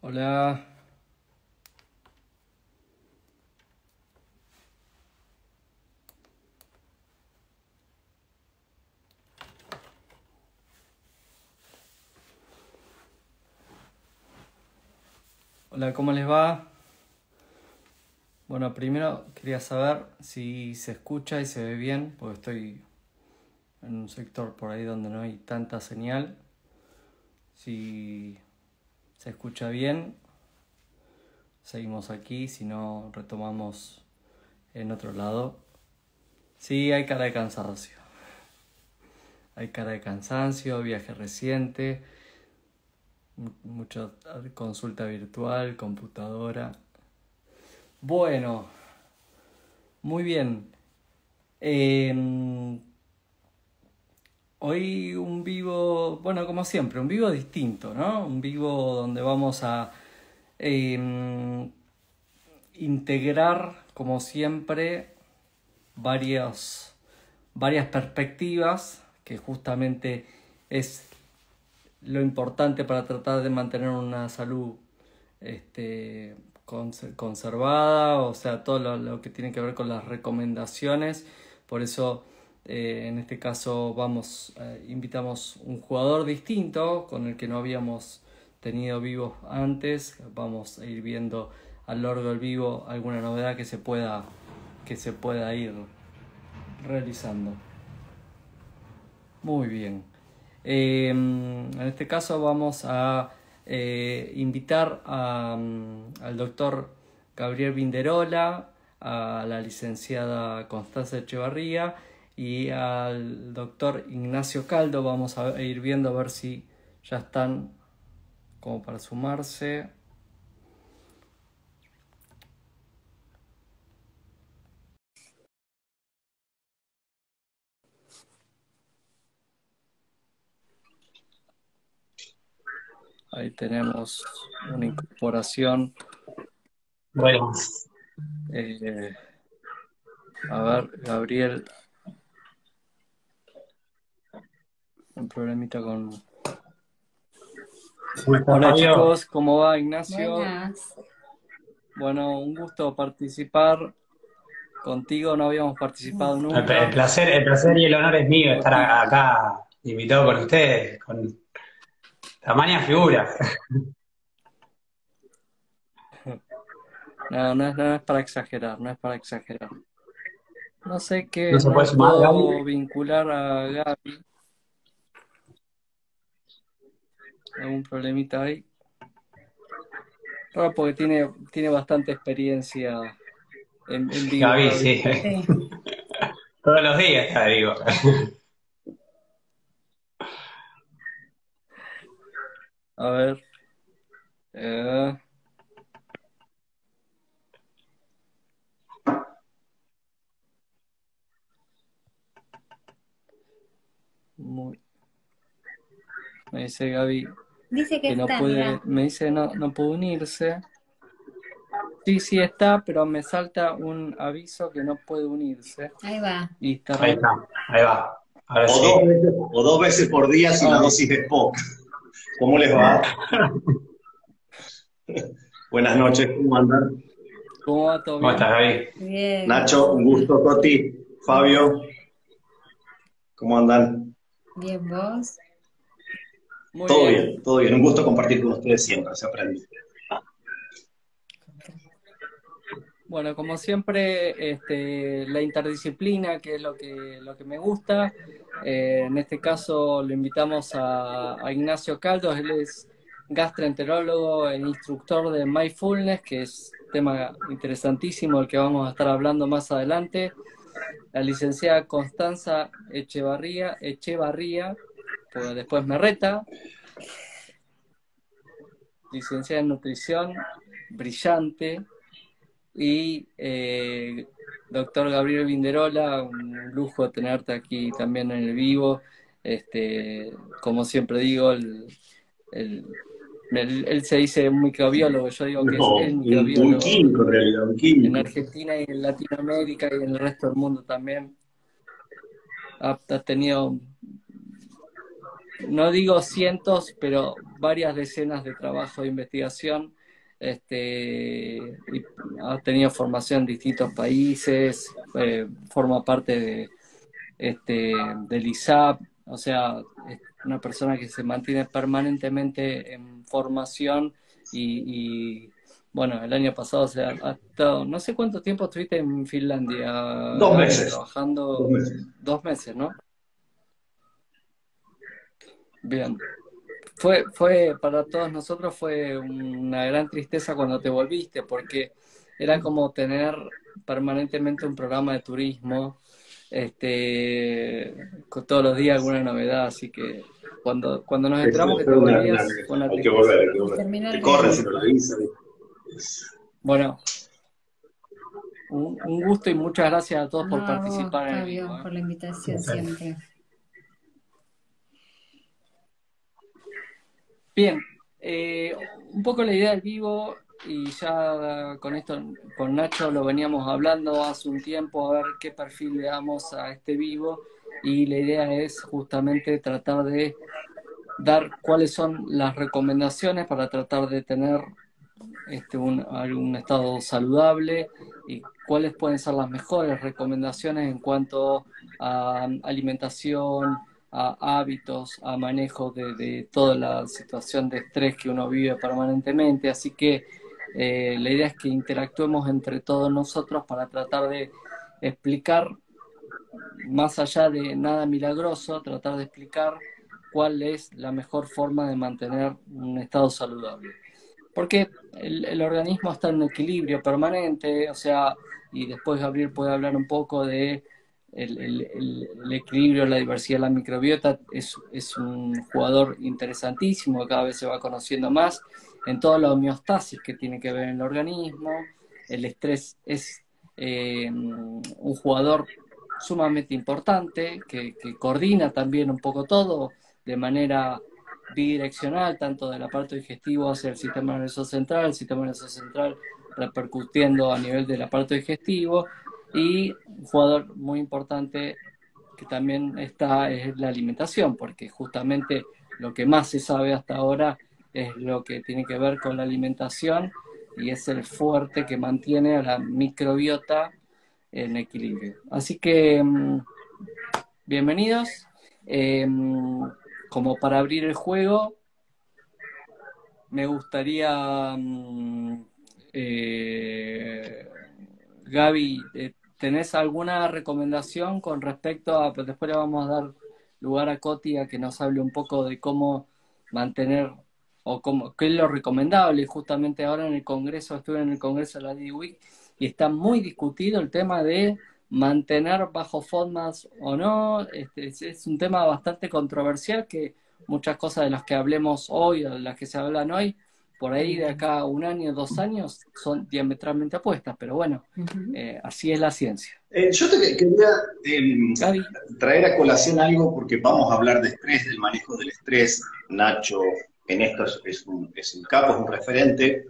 Hola, hola, ¿cómo les va? Bueno, primero quería saber si se escucha y se ve bien, porque estoy en un sector por ahí donde no hay tanta señal. Si se escucha bien, seguimos aquí, si no, retomamos en otro lado. Sí, hay cara de cansancio. Hay cara de cansancio, viaje reciente, mucha consulta virtual, computadora. Bueno, muy bien. Em, Hoy un vivo, bueno, como siempre, un vivo distinto, ¿no? Un vivo donde vamos a em, integrar, como siempre, varias, varias perspectivas, que justamente es lo importante para tratar de mantener una salud conservada, o sea, todo lo que tiene que ver con las recomendaciones. Por eso, en este caso, invitamos un jugador distinto con el que no habíamos tenido vivos antes. Vamos a ir viendo a lo largo del vivo alguna novedad que se pueda ir realizando. Muy bien. En este caso vamos a invitar al doctor Gabriel Vinderola, a la licenciada Constanza Echevarría y al doctor Ignacio Caldo. Vamos a ir viendo a ver si ya están como para sumarse. Ahí tenemos una incorporación. Bueno, Eh, a ver, Gabriel, un problemita con... ¿cómo está Hola Fabio? chicos, ¿cómo va Ignacio? Buenas. Bueno, un gusto participar contigo, no habíamos participado El nunca. placer, el placer y el honor es mío estar Toti, acá invitado con ustedes, con tamaña figura. no es para exagerar, no es para exagerar. No sé ¿No qué, se no puede lo sumar, puedo Gaby? vincular a Gaby, algún problemita ahí. Raro porque tiene bastante experiencia en vivo, Gaby, Gaby. sí. Sí. Todos los días, te digo. A ver, eh, muy- me dice Gaby Dice que que no está, puede, mira. me dice no puede unirse. Sí, sí está, pero me salta un aviso que no puede unirse. Ahí va. Y está Ahí raro. está, ahí va. Ahora O sí. o dos veces por día si la Ahí dosis está. es poca. ¿Cómo les va? Buenas noches, ¿cómo andan? ¿Cómo va? ¿Todo ¿Cómo estás, bien? Gaby? Bien. Nacho, un gusto, Toti, Fabio, ¿cómo andan? Bien, vos. Muy bien. Todo bien, un gusto compartir con ustedes siempre, se aprende. Bueno, como siempre, la interdisciplina, que es lo que me gusta. En este caso lo invitamos a Ignacio Caldos, él es gastroenterólogo e instructor de Mindfulness, que es tema interesantísimo del que vamos a estar hablando más adelante. La licenciada Constanza Echevarría, pues después me reta, licenciada en nutrición, brillante, y doctor Gabriel Vinderola, un lujo tenerte aquí también en el vivo. Como siempre digo, él se dice microbiólogo, yo digo que es No, el un microbiólogo químico en realidad, un en químico. Argentina y en Latinoamérica y en el resto del mundo también. Ha tenido no digo cientos, pero varias decenas de trabajos de investigación. Y ha tenido formación en distintos países, forma parte del ISAP, o sea, es una persona que se mantiene permanentemente en formación bueno, el año pasado ha estado, no sé cuánto tiempo estuviste en Finlandia, 2 meses. trabajando, 2 meses. 2 meses, ¿no? Bien. Fue para todos nosotros fue una gran tristeza cuando te volviste, porque era como tener permanentemente un programa de turismo, con todos los días alguna novedad, así que cuando nos enteramos que te volvías fue una Hay que tristeza. volver, hay que Y volver. terminar Te corren bien. si no lo avisan. Bueno, un gusto y muchas gracias a todos por No, a vos, participar en el Fabio, vivo. por la invitación siempre. Bien, un poco la idea del vivo, y ya con esto, con Nacho lo veníamos hablando hace un tiempo, a ver qué perfil le damos a este vivo, y la idea es justamente tratar de dar cuáles son las recomendaciones para tratar de tener algún estado saludable y cuáles pueden ser las mejores recomendaciones en cuanto a alimentación, a hábitos, a manejo de toda la situación de estrés que uno vive permanentemente. Así que la idea es que interactuemos entre todos nosotros para tratar de explicar, más allá de nada milagroso, tratar de explicar cuál es la mejor forma de mantener un estado saludable. Porque el organismo está en un equilibrio permanente, o sea, y después Gabriel puede hablar un poco de el equilibrio, la diversidad de la microbiota. Es un jugador interesantísimo, cada vez se va conociendo más en toda la homeostasis que tiene que ver en el organismo. El estrés es un jugador sumamente importante, que coordina también un poco todo de manera bidireccional, tanto del aparato digestivo hacia el sistema nervioso central, el sistema nervioso central repercutiendo a nivel del aparato digestivo, y un jugador muy importante que también está es la alimentación, porque justamente lo que más se sabe hasta ahora es lo que tiene que ver con la alimentación, y es el fuerte que mantiene a la microbiota en equilibrio. Así que bienvenidos. Como para abrir el juego, me gustaría, Gaby, ¿tenés alguna recomendación con respecto a, pues después le vamos a dar lugar a Coti a que nos hable un poco de cómo mantener, o qué es lo recomendable? Justamente ahora en el Congreso, estuve en el Congreso de la DIWIC, y está muy discutido el tema de mantener bajo FODMAS o no. Es un tema bastante controversial, que muchas cosas de las que hablemos hoy, o de las que se hablan hoy, por ahí de acá a 1 año, 2 años, son diametralmente opuestas, pero bueno, así es la ciencia. Yo te quería Gaby. traer a colación algo, porque vamos a hablar de estrés, del manejo del estrés. Nacho en esto es un capo, es un referente.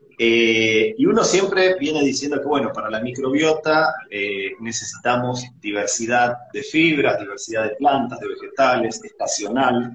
Y uno siempre viene diciendo que, bueno, para la microbiota necesitamos diversidad de fibras, diversidad de plantas, de vegetales, estacional.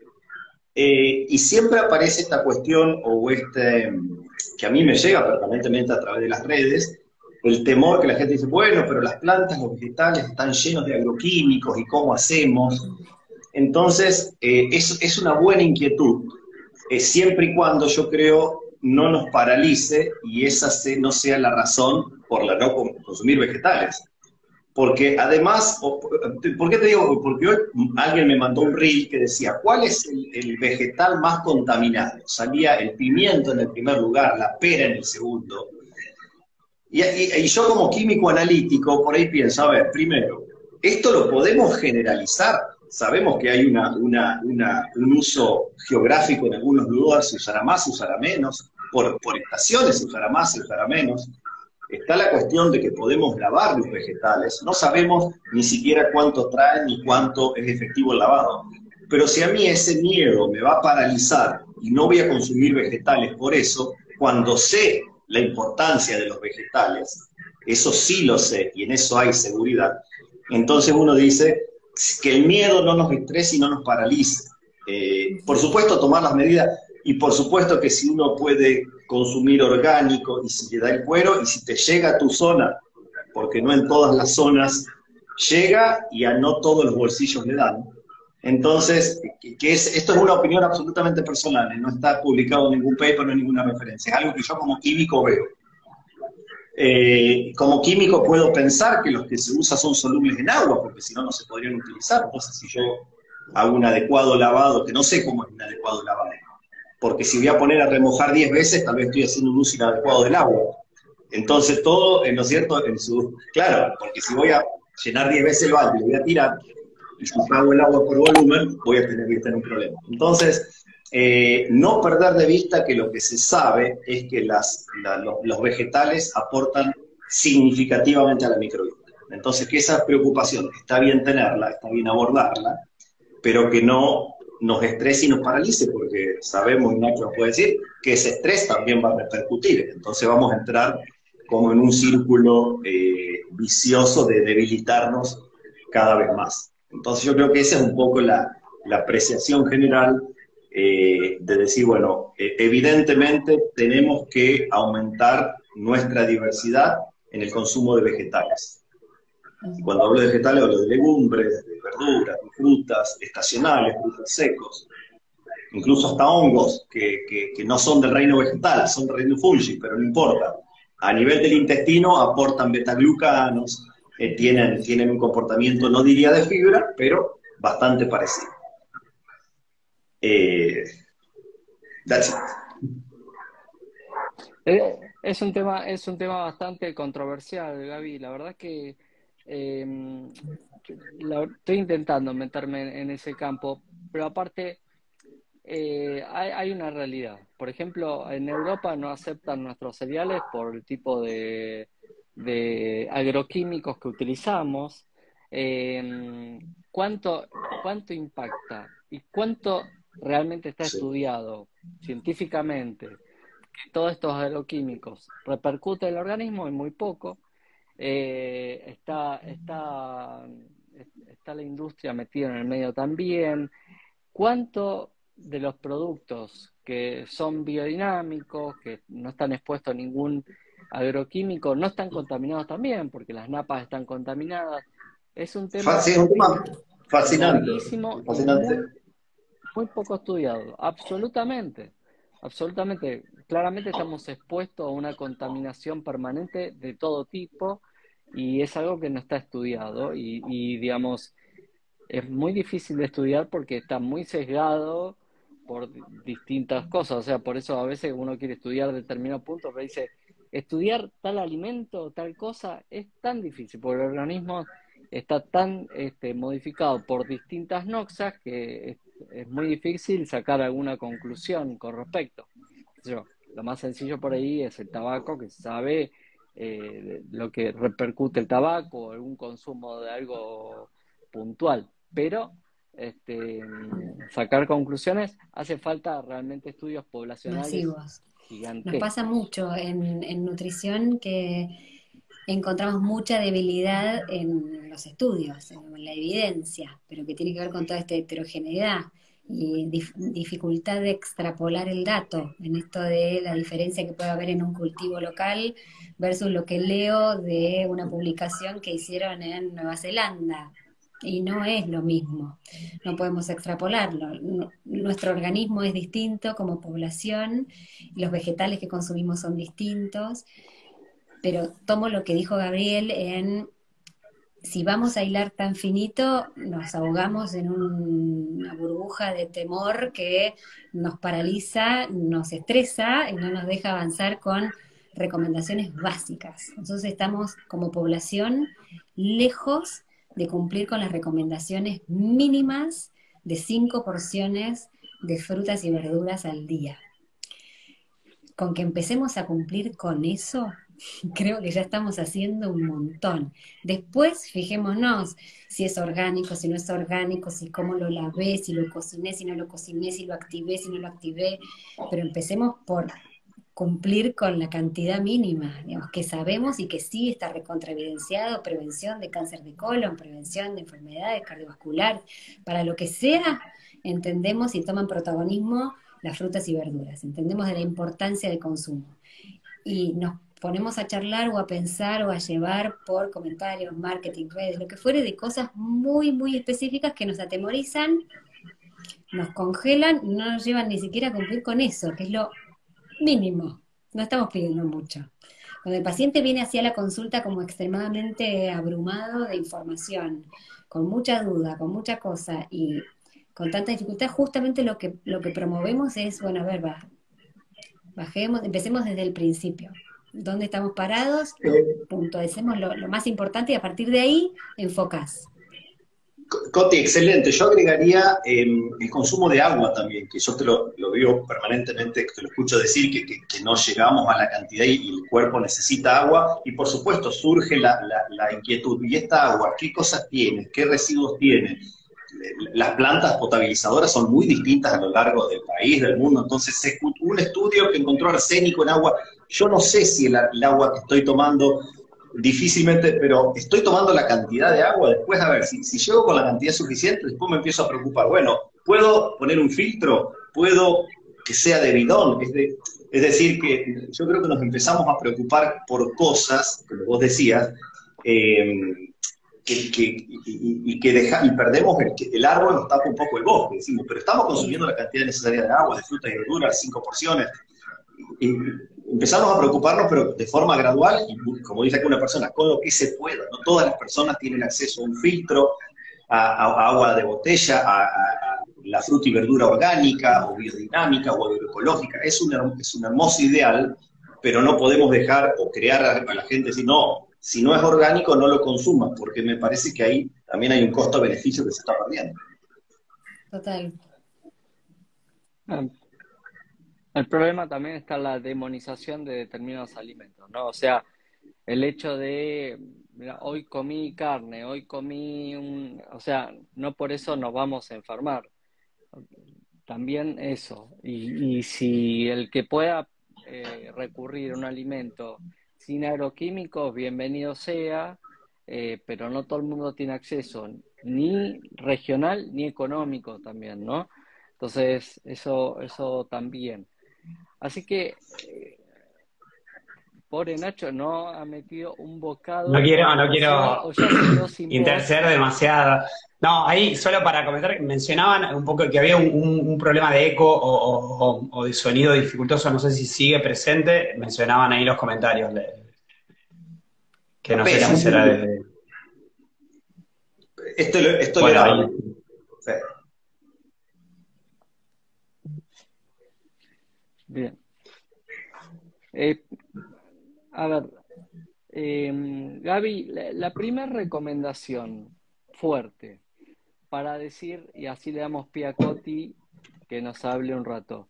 Y siempre aparece esta cuestión, que a mí me llega permanentemente a través de las redes, el temor que la gente dice, bueno, pero las plantas, los vegetales están llenos de agroquímicos, ¿y cómo hacemos? Entonces, es una buena inquietud, siempre y cuando, yo creo, no nos paralice y esa no sea la razón por la no consumir vegetales. Porque además, ¿por qué te digo? Porque hoy alguien me mandó un reel que decía, ¿cuál es el vegetal más contaminado? Salía el pimiento en el primer lugar, la pera en el segundo. Y yo como químico analítico, por ahí pienso, a ver, primero, esto lo podemos generalizar. Sabemos que hay un uso geográfico en algunos lugares, se usará más, se usará menos, por estaciones se usará más, se usará menos. Está la cuestión de que podemos lavar los vegetales, no sabemos ni siquiera cuánto traen ni cuánto es efectivo el lavado. Pero si a mí ese miedo me va a paralizar y no voy a consumir vegetales por eso, cuando sé la importancia de los vegetales, eso sí lo sé y en eso hay seguridad, entonces uno dice que el miedo no nos estrese y no nos paralice. Por supuesto, tomar las medidas, y por supuesto que si uno puede consumir orgánico y si te da el cuero, y si te llega a tu zona, porque no en todas las zonas llega y a no todos los bolsillos le dan. Entonces, esto es una opinión absolutamente personal, no está publicado en ningún paper, no en ninguna referencia, es algo que yo como químico veo. Como químico puedo pensar que los que se usan son solubles en agua, porque si no, no se podrían utilizar. Entonces, si yo hago un adecuado lavado, que no sé cómo es un adecuado lavado, porque si voy a poner a remojar 10 veces, tal vez estoy haciendo un uso inadecuado del agua. Entonces, todo, ¿no es cierto? Claro, porque si voy a llenar 10 veces el balde y lo voy a tirar, y si pago el agua por volumen, voy a tener que tener un problema. Entonces, no perder de vista que lo que se sabe es que los vegetales aportan significativamente a la microbiota. Entonces, que esa preocupación está bien tenerla, está bien abordarla, pero que no nos estrese y nos paralice, porque sabemos, y Nacho nos puede decir, que ese estrés también va a repercutir. Entonces vamos a entrar como en un círculo vicioso de debilitarnos cada vez más. Entonces yo creo que esa es un poco la apreciación general de decir, bueno, evidentemente tenemos que aumentar nuestra diversidad en el consumo de vegetales. Y cuando hablo de vegetales, hablo de legumbres, de verduras, de frutas estacionales, frutos secos, incluso hasta hongos que no son del reino vegetal, son del reino fungi, pero no importa. A nivel del intestino aportan betaglucanos, tienen un comportamiento, no diría de fibra, pero bastante parecido. That's it. Es un tema bastante controversial, Gaby. La verdad es que estoy intentando meterme en ese campo, pero aparte hay una realidad. Por ejemplo, en Europa no aceptan nuestros cereales por el tipo de agroquímicos que utilizamos. ¿Cuánto impacta y cuánto realmente está estudiado científicamente que todos estos agroquímicos repercuten en el organismo? Es muy poco. Está la industria metida en el medio también. ¿Cuánto de los productos que son biodinámicos, que no están expuestos a ningún agroquímico, no están contaminados también? Porque las napas están contaminadas. Es un tema, Sí, es un tema fascinante. larguísimo Fascinante. y muy poco estudiado. Absolutamente. Absolutamente. Claramente estamos expuestos a una contaminación permanente de todo tipo y es algo que no está estudiado y digamos, es muy difícil de estudiar porque está muy sesgado por distintas cosas. O sea, por eso a veces uno quiere estudiar determinado punto, pero dice, estudiar tal alimento, tal cosa, es tan difícil, porque el organismo está tan modificado por distintas noxas que es muy difícil sacar alguna conclusión con respecto. Lo más sencillo por ahí es el tabaco, que se sabe lo que repercute el tabaco, o algún consumo de algo puntual, pero sacar conclusiones hace falta realmente estudios poblacionales Masivos. gigantes. Nos pasa mucho en nutrición que encontramos mucha debilidad en los estudios, en la evidencia, pero que tiene que ver con toda esta heterogeneidad y dificultad de extrapolar el dato, en esto de la diferencia que puede haber en un cultivo local versus lo que leo de una publicación que hicieron en Nueva Zelanda. Y no es lo mismo, no podemos extrapolarlo. Nuestro organismo es distinto como población, los vegetales que consumimos son distintos, pero tomo lo que dijo Gabriel si vamos a hilar tan finito, nos ahogamos en una burbuja de temor que nos paraliza, nos estresa y no nos deja avanzar con recomendaciones básicas. Entonces estamos como población lejos de cumplir con las recomendaciones mínimas de 5 porciones de frutas y verduras al día. Con que empecemos a cumplir con eso, creo que ya estamos haciendo un montón. Después, fijémonos si es orgánico, si no es orgánico, si cómo lo lavé, si lo cociné, si no lo cociné, si lo activé, si no lo activé. Pero empecemos por cumplir con la cantidad mínima, digamos, que sabemos y que sí está recontraevidenciado, prevención de cáncer de colon, prevención de enfermedades cardiovasculares, para lo que sea, entendemos y toman protagonismo las frutas y verduras, entendemos de la importancia de consumo. Y nos ponemos a charlar o a pensar o a llevar por comentarios, marketing, redes, lo que fuere, de cosas muy, muy específicas que nos atemorizan, nos congelan, no nos llevan ni siquiera a cumplir con eso, que es lo mínimo, no estamos pidiendo mucho. Cuando el paciente viene hacia la consulta como extremadamente abrumado de información, con mucha duda, con mucha cosa y con tanta dificultad, justamente lo que promovemos es, bueno, a ver, bajemos, empecemos desde el principio. ¿Dónde estamos parados? Puntualicemos lo más importante y a partir de ahí enfocás. Coti, excelente. Yo agregaría el consumo de agua también, que yo te lo veo permanentemente, te lo escucho decir, que no llegamos a la cantidad y el cuerpo necesita agua. Y por supuesto surge la inquietud. ¿Y esta agua qué cosas tiene? ¿Qué residuos tiene? Las plantas potabilizadoras son muy distintas a lo largo del país, del mundo. Entonces, un estudio que encontró arsénico en agua. Yo no sé si el agua que estoy tomando, difícilmente, pero estoy tomando la cantidad de agua. Después, a ver, si llego con la cantidad suficiente, después me empiezo a preocupar. Bueno, ¿puedo poner un filtro? ¿Puedo que sea de bidón? Es decir, que yo creo que nos empezamos a preocupar por cosas, como vos decías, y perdemos el árbol, nos tapa un poco el bosque. Decimos, pero estamos consumiendo la cantidad necesaria de agua, de frutas y verduras, 5 porciones. Y empezamos a preocuparnos, pero de forma gradual, y como dice aquí una persona, con lo que se pueda. No todas las personas tienen acceso a un filtro, a agua de botella, a la fruta y verdura orgánica, o biodinámica, o agroecológica. Es un hermoso ideal, pero no podemos dejar o crear a la gente decir, no, si no es orgánico no lo consumas, porque me parece que ahí también hay un costo-beneficio que se está perdiendo. Total. El problema también está en la demonización de determinados alimentos, ¿no? O sea, el hecho de, mira, hoy comí carne, hoy comí o sea, no por eso nos vamos a enfermar. También eso. Y si el que pueda recurrir a un alimento sin agroquímicos, bienvenido sea, pero no todo el mundo tiene acceso, ni regional ni económico también, ¿no? Entonces, eso también. Así que, pobre Nacho, no ha metido un bocado No quiero, en la no cocina, quiero o ya se quedó sin voz. interceder demasiado. No, ahí solo para comentar, mencionaban un poco que había un problema de eco o de sonido dificultoso, no sé si sigue presente, mencionaban ahí los comentarios, que no sé Apenas, si un será poquito. de... Esto le Bueno, da. ahí. Sí. Bien. A ver, Gaby, la primera recomendación fuerte para decir, y así le damos pie a Coti que nos hable un rato.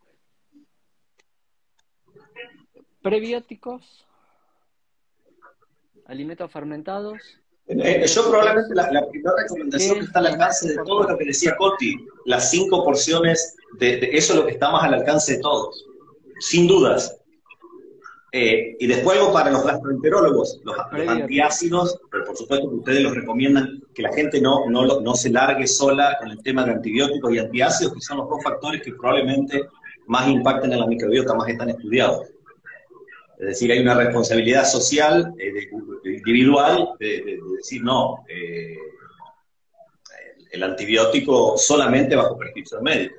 Prebióticos, alimentos fermentados. Yo probablemente la primera recomendación ¿Qué que es está al lo más alcance de todo es lo que importante? decía Coti, las 5 porciones, eso es lo que está más al alcance de todos, sin dudas. Y después algo para los gastroenterólogos, los Prebióticos. antiácidos, pero por supuesto que ustedes los recomiendan que la gente no se largue sola con el tema de antibióticos y antiácidos, que son los dos factores que probablemente más impacten en la microbiota, más están estudiados. Es decir, hay una responsabilidad social, individual, de decir, no, el antibiótico solamente bajo prescripción médica.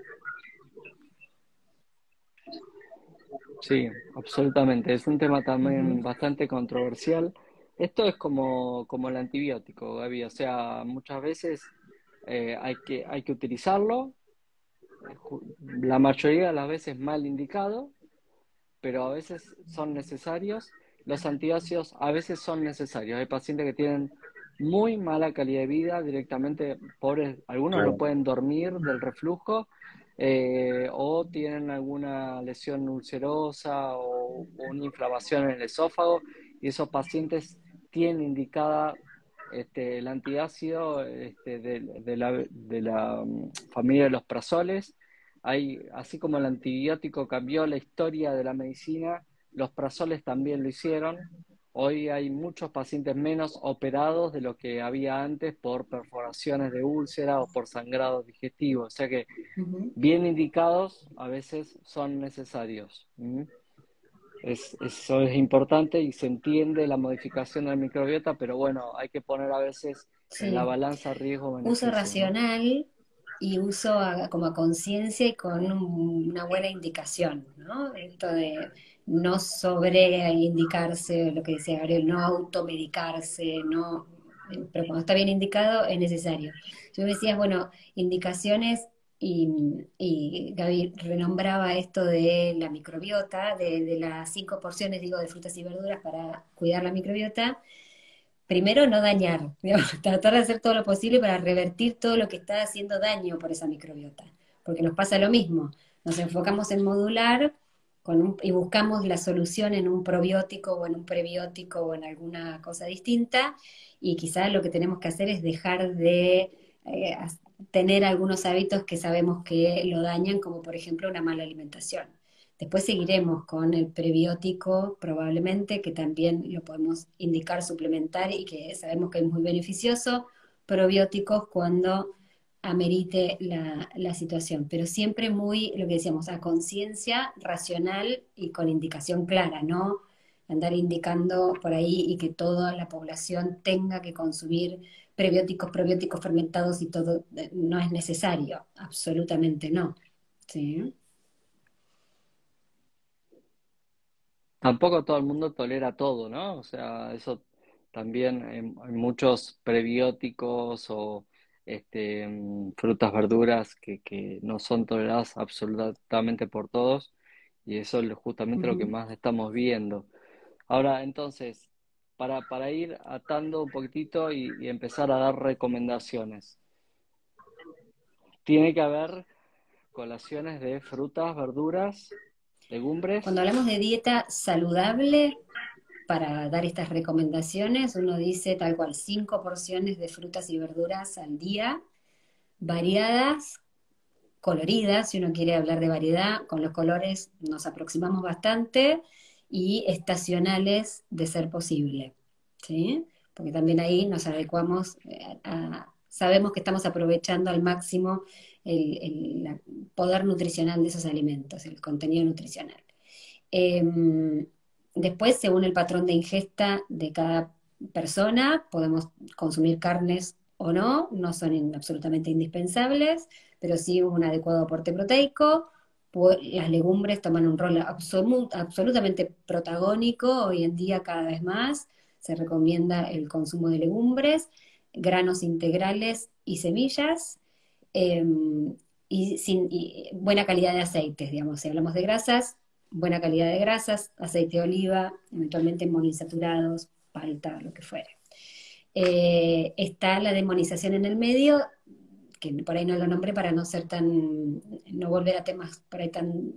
Sí, absolutamente. Es un tema también bastante controversial. Esto es como el antibiótico, Gaby. O sea, muchas veces hay que utilizarlo, la mayoría de las veces mal indicado, pero a veces son necesarios. Los antiácidos a veces son necesarios. Hay pacientes que tienen muy mala calidad de vida, directamente, pobres, algunos no Claro. pueden dormir del reflujo, o tienen alguna lesión ulcerosa o una inflamación en el esófago, y esos pacientes tienen indicada el antiácido de la familia de los prazoles. Así como el antibiótico cambió la historia de la medicina, los prazoles también lo hicieron. Hoy hay muchos pacientes menos operados de lo que había antes por perforaciones de úlcera o por sangrados digestivos. O sea que Ujú. bien indicados a veces son necesarios. Eso es importante y se entiende la modificación del microbiota, pero bueno, hay que poner a veces en la Sí. balanza Uso riesgo-beneficio, ¿no? racional y uso como a conciencia y con una buena indicación, ¿no? Esto de no sobreindicarse, lo que decía Gabriel, no automedicarse, no, pero cuando está bien indicado es necesario. Yo me decías, bueno, indicaciones y Gaby renombraba esto de la microbiota, de las 5 porciones, digo, de frutas y verduras para cuidar la microbiota. Primero, no dañar, digamos, tratar de hacer todo lo posible para revertir todo lo que está haciendo daño por esa microbiota, porque nos pasa lo mismo, nos enfocamos en modular y buscamos la solución en un probiótico o en un prebiótico o en alguna cosa distinta, y quizás lo que tenemos que hacer es dejar de tener algunos hábitos que sabemos que lo dañan, como por ejemplo una mala alimentación. Después seguiremos con el prebiótico, probablemente, que también lo podemos indicar, suplementar y que sabemos que es muy beneficioso. Probióticos cuando amerite la situación, pero siempre muy, lo que decíamos, a conciencia, racional y con indicación clara, no andar indicando por ahí y que toda la población tenga que consumir prebióticos, probióticos fermentados y todo, no es necesario, absolutamente no. ¿Sí? Tampoco todo el mundo tolera todo, ¿no? O sea, eso también hay muchos prebióticos o frutas, verduras que no son toleradas absolutamente por todos y eso es justamente lo que Ujú. más estamos viendo. Ahora, entonces, para ir atando un poquitito y empezar a dar recomendaciones, tiene que haber colaciones de frutas, verduras, Cuando legumbres. hablamos de dieta saludable, para dar estas recomendaciones, uno dice tal cual 5 porciones de frutas y verduras al día, variadas, coloridas, si uno quiere hablar de variedad, con los colores nos aproximamos bastante, y estacionales de ser posible, ¿sí? Porque también ahí nos adecuamos, sabemos que estamos aprovechando al máximo el poder nutricional de esos alimentos, el contenido nutricional. Eh, Después, según el patrón de ingesta de cada persona, podemos consumir carnes o no, no son absolutamente indispensables, pero sí un adecuado aporte proteico. Las legumbres toman un rol absolutamente protagónico hoy en día, cada vez más. Se recomienda el consumo de legumbres, granos integrales y semillas. eh, y buena calidad de aceites, digamos. Si hablamos de grasas, buena calidad de grasas, aceite de oliva, eventualmente monoinsaturados, palta, lo que fuere. Está la demonización en el medio, que por ahí no lo nombré para no ser tan, no volver a temas por ahí tan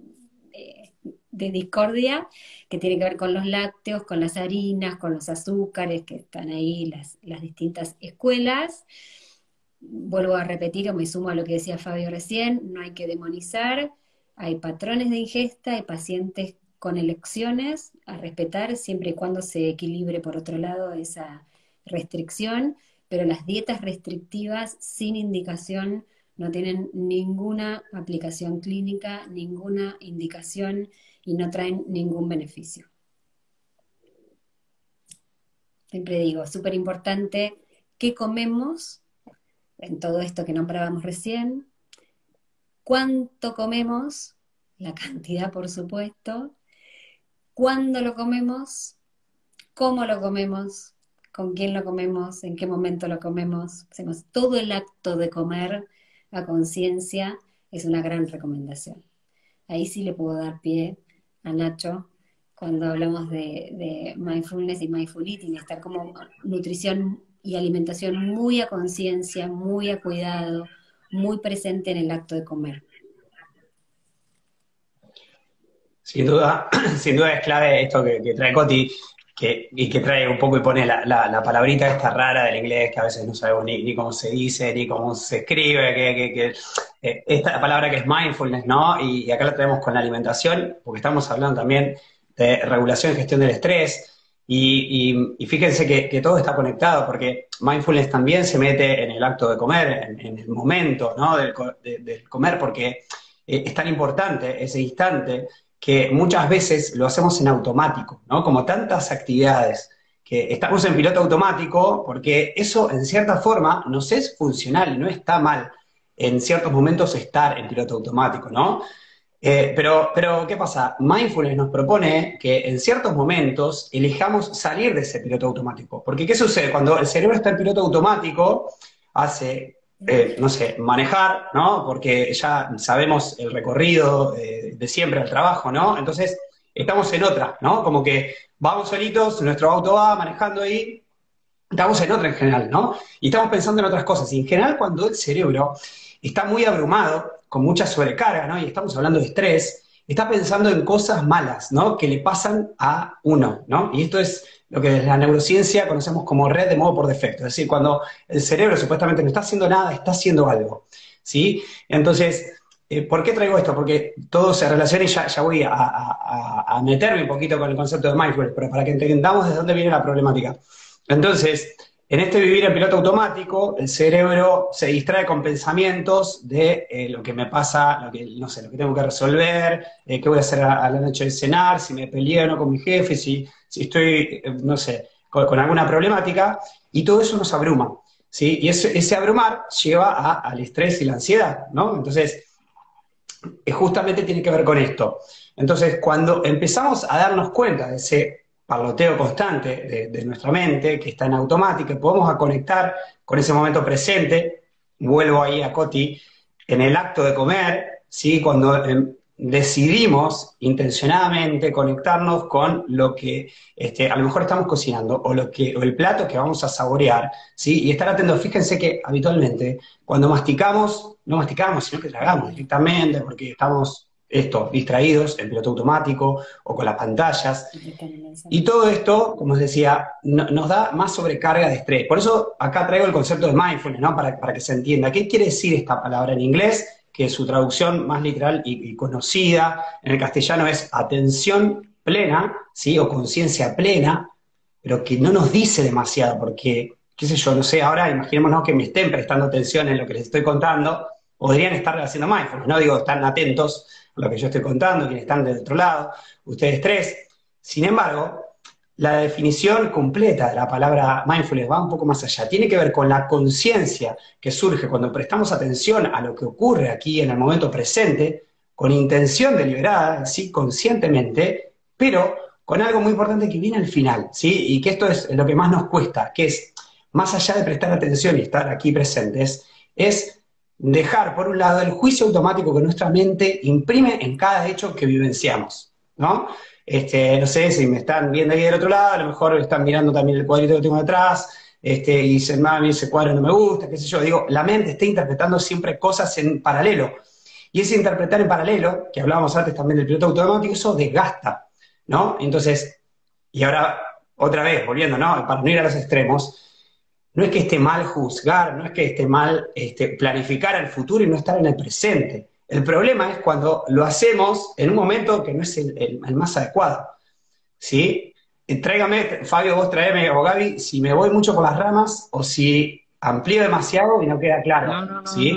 de discordia, que tiene que ver con los lácteos, con las harinas, con los azúcares, que están ahí las distintas escuelas. Vuelvo a repetir o me sumo a lo que decía Fabio recién, no hay que demonizar, hay patrones de ingesta, hay pacientes con elecciones a respetar siempre y cuando se equilibre por otro lado esa restricción, pero las dietas restrictivas sin indicación no tienen ninguna aplicación clínica, ninguna indicación y no traen ningún beneficio. Siempre digo, súper importante qué comemos en todo esto que nombrábamos recién, cuánto comemos, la cantidad por supuesto, cuándo lo comemos, cómo lo comemos, con quién lo comemos, en qué momento lo comemos. Hacemos todo el acto de comer a conciencia, es una gran recomendación. Ahí sí le puedo dar pie a Nacho cuando hablamos de mindfulness y mindful eating, estar como nutrición y alimentación muy a conciencia, muy a cuidado, muy presente en el acto de comer. Sin duda, sin duda es clave esto que trae Coti, y que trae un poco y pone la palabrita esta rara del inglés que a veces no sabemos ni cómo se dice, ni cómo se escribe, esta palabra que es mindfulness, ¿no? Y acá la traemos con la alimentación, porque estamos hablando también de regulación y gestión del estrés. Y fíjense que todo está conectado, porque mindfulness también se mete en el acto de comer, en el momento, ¿no? del comer, porque es tan importante ese instante que muchas veces lo hacemos en automático, ¿no? Como tantas actividades que estamos en piloto automático, porque eso en cierta forma nos es funcional, no está mal en ciertos momentos estar en piloto automático, ¿no? Pero, ¿qué pasa? Mindfulness nos propone que en ciertos momentos elijamos salir de ese piloto automático. Porque, ¿qué sucede? Cuando el cerebro está en piloto automático, hace, no sé, manejar, ¿no? Porque ya sabemos el recorrido de siempre al trabajo, ¿no? Entonces, estamos en otra, ¿no? Como que vamos solitos, nuestro auto va manejando ahí, estamos en otra en general, ¿no? Y estamos pensando en otras cosas. Y en general, cuando el cerebro está muy abrumado, con mucha sobrecarga, ¿no? Y estamos hablando de estrés, está pensando en cosas malas, ¿no? Que le pasan a uno, ¿no? Y esto es lo que desde la neurociencia conocemos como red de modo por defecto. Es decir, cuando el cerebro supuestamente no está haciendo nada, está haciendo algo, ¿sí? Entonces, ¿por qué traigo esto? Porque todo se relaciona y ya voy a meterme un poquito con el concepto de mindfulness, pero para que entendamos de dónde viene la problemática. Entonces, en este vivir en piloto automático, el cerebro se distrae con pensamientos de lo que me pasa, no sé, lo que tengo que resolver, qué voy a hacer a la noche de cenar, si me peleé o no con mi jefe, si estoy, no sé, con alguna problemática, y todo eso nos abruma, ¿sí? Y ese abrumar lleva al estrés y la ansiedad, ¿no? Entonces, justamente tiene que ver con esto. Entonces, cuando empezamos a darnos cuenta de ese parloteo constante de nuestra mente, que está en automático, y podemos a conectar con ese momento presente, vuelvo ahí a Coti, en el acto de comer, ¿sí? Cuando decidimos intencionadamente conectarnos con lo que a lo mejor estamos cocinando, o el plato que vamos a saborear, ¿sí? Y estar atentos. Fíjense que habitualmente, cuando masticamos, no masticamos, sino que tragamos directamente, porque estamos distraídos en piloto automático o con las pantallas. Y todo esto, como os decía, nos da más sobrecarga de estrés. Por eso acá traigo el concepto de mindfulness, ¿no? Para que se entienda. ¿Qué quiere decir esta palabra en inglés? Que su traducción más literal y conocida en el castellano es atención plena, ¿sí? O conciencia plena, pero que no nos dice demasiado, porque, qué sé yo, no sé, ahora imaginémonos que me estén prestando atención en lo que les estoy contando, podrían estar haciendo mindfulness, ¿no? Digo, están atentos a lo que yo estoy contando, quienes están del otro lado, ustedes tres. Sin embargo, la definición completa de la palabra mindfulness va un poco más allá. Tiene que ver con la conciencia que surge cuando prestamos atención a lo que ocurre aquí en el momento presente, con intención deliberada, ¿sí? Conscientemente, pero con algo muy importante que viene al final, ¿sí? Y que esto es lo que más nos cuesta, que es, más allá de prestar atención y estar aquí presentes, es dejar, por un lado, el juicio automático que nuestra mente imprime en cada hecho que vivenciamos, ¿no? No sé si me están viendo ahí del otro lado, a lo mejor están mirando también el cuadrito que tengo detrás, y dicen, mami, ese cuadro no me gusta, qué sé yo. Digo, la mente está interpretando siempre cosas en paralelo. Y ese interpretar en paralelo, que hablábamos antes también del piloto automático, eso desgasta, ¿no? Entonces, y ahora, otra vez, volviendo, ¿no? Para no ir a los extremos, no es que esté mal juzgar, no es que esté mal planificar el futuro y no estar en el presente. El problema es cuando lo hacemos en un momento que no es el más adecuado, ¿sí? Tráigame, Fabio, vos traeme, o Gaby, si me voy mucho por las ramas o si amplío demasiado y no queda claro, ¿sí?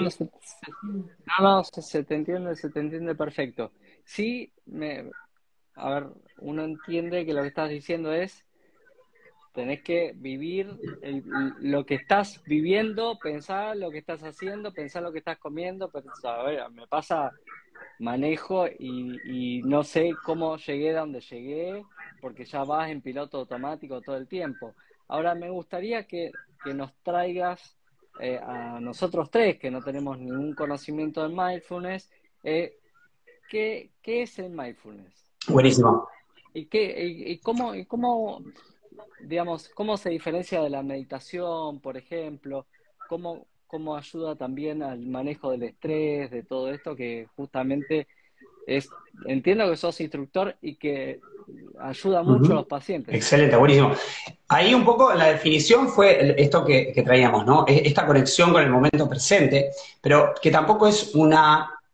Se te entiende perfecto. Sí, a ver, uno entiende que lo que estás diciendo es tenés que vivir lo que estás viviendo, pensar lo que estás haciendo, pensar lo que estás comiendo. A ver, me pasa, manejo y no sé cómo llegué a donde llegué, porque ya vas en piloto automático todo el tiempo. Ahora me gustaría que nos traigas a nosotros tres, que no tenemos ningún conocimiento de mindfulness, ¿qué es el mindfulness? Buenísimo. ¿Y cómo, digamos, cómo se diferencia de la meditación, por ejemplo? ¿Cómo ayuda también al manejo del estrés, de todo esto que justamente entiendo que sos instructor y que ayuda mucho a los pacientes? Excelente, buenísimo. Ahí un poco la definición fue esto que traíamos, ¿no? Esta conexión con el momento presente, pero que tampoco es una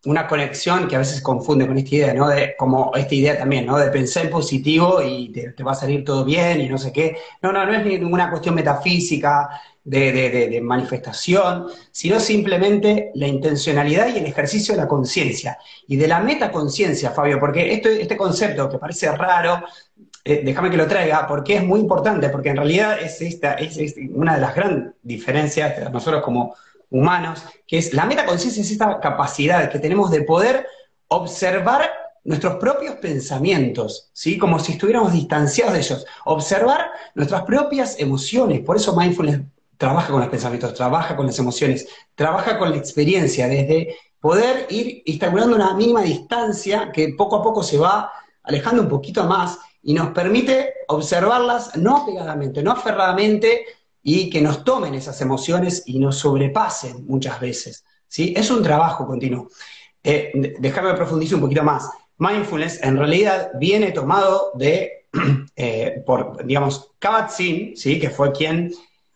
una conexión que a veces confunde con esta idea, ¿no? Como esta idea también, ¿no? De pensar en positivo y te va a salir todo bien y no sé qué. No es ninguna cuestión metafísica de manifestación, sino simplemente la intencionalidad y el ejercicio de la conciencia. Y de la metaconciencia, Fabio, porque este concepto que parece raro, déjame que lo traiga, porque es muy importante, porque en realidad es una de las grandes diferencias de nosotros como humanos, que es la metaconciencia, es esta capacidad que tenemos de poder observar nuestros propios pensamientos, ¿sí? Como si estuviéramos distanciados de ellos, observar nuestras propias emociones. Por eso mindfulness trabaja con los pensamientos, trabaja con las emociones, trabaja con la experiencia, desde poder ir instaurando una mínima distancia que poco a poco se va alejando un poquito más y nos permite observarlas no apegadamente, no aferradamente, y que nos tomen esas emociones y nos sobrepasen muchas veces, ¿sí? Es un trabajo continuo. Déjame profundizar un poquito más. Mindfulness en realidad viene tomado por, digamos, Kabat-Zinn, ¿sí? Que fue quien,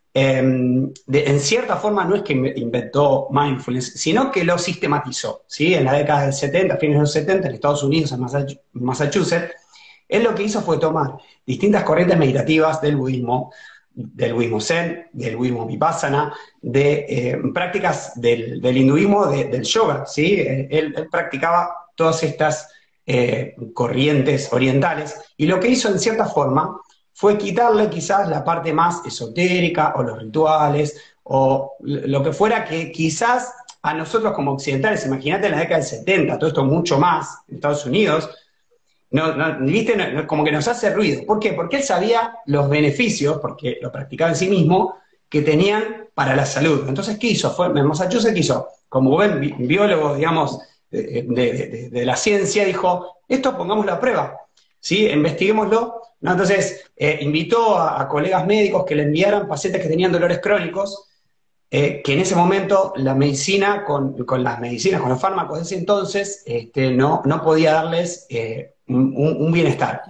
en cierta forma, no es que inventó mindfulness, sino que lo sistematizó, ¿sí? En la década del 70, fines de los 70, en Estados Unidos, en Massachusetts, él lo que hizo fue tomar distintas corrientes meditativas del budismo zen, del budismo vipassana, de prácticas del hinduismo, del yoga, ¿sí? Él practicaba todas estas corrientes orientales, y lo que hizo en cierta forma fue quitarle quizás la parte más esotérica, o los rituales, o lo que fuera que quizás a nosotros como occidentales, imagínate en la década del 70, todo esto mucho más en Estados Unidos, ¿viste? Como que nos hace ruido. ¿Por qué? Porque él sabía los beneficios, porque lo practicaba en sí mismo, que tenían para la salud. Entonces, ¿qué hizo? En Massachusetts, ¿qué hizo? Como buen biólogo, digamos, de la ciencia, dijo, esto pongámoslo a prueba, ¿sí? Investiguémoslo, ¿no? Entonces, invitó a colegas médicos que le enviaran pacientes que tenían dolores crónicos, que en ese momento la medicina, con las medicinas, con los fármacos de ese entonces, no podía darles un bienestar.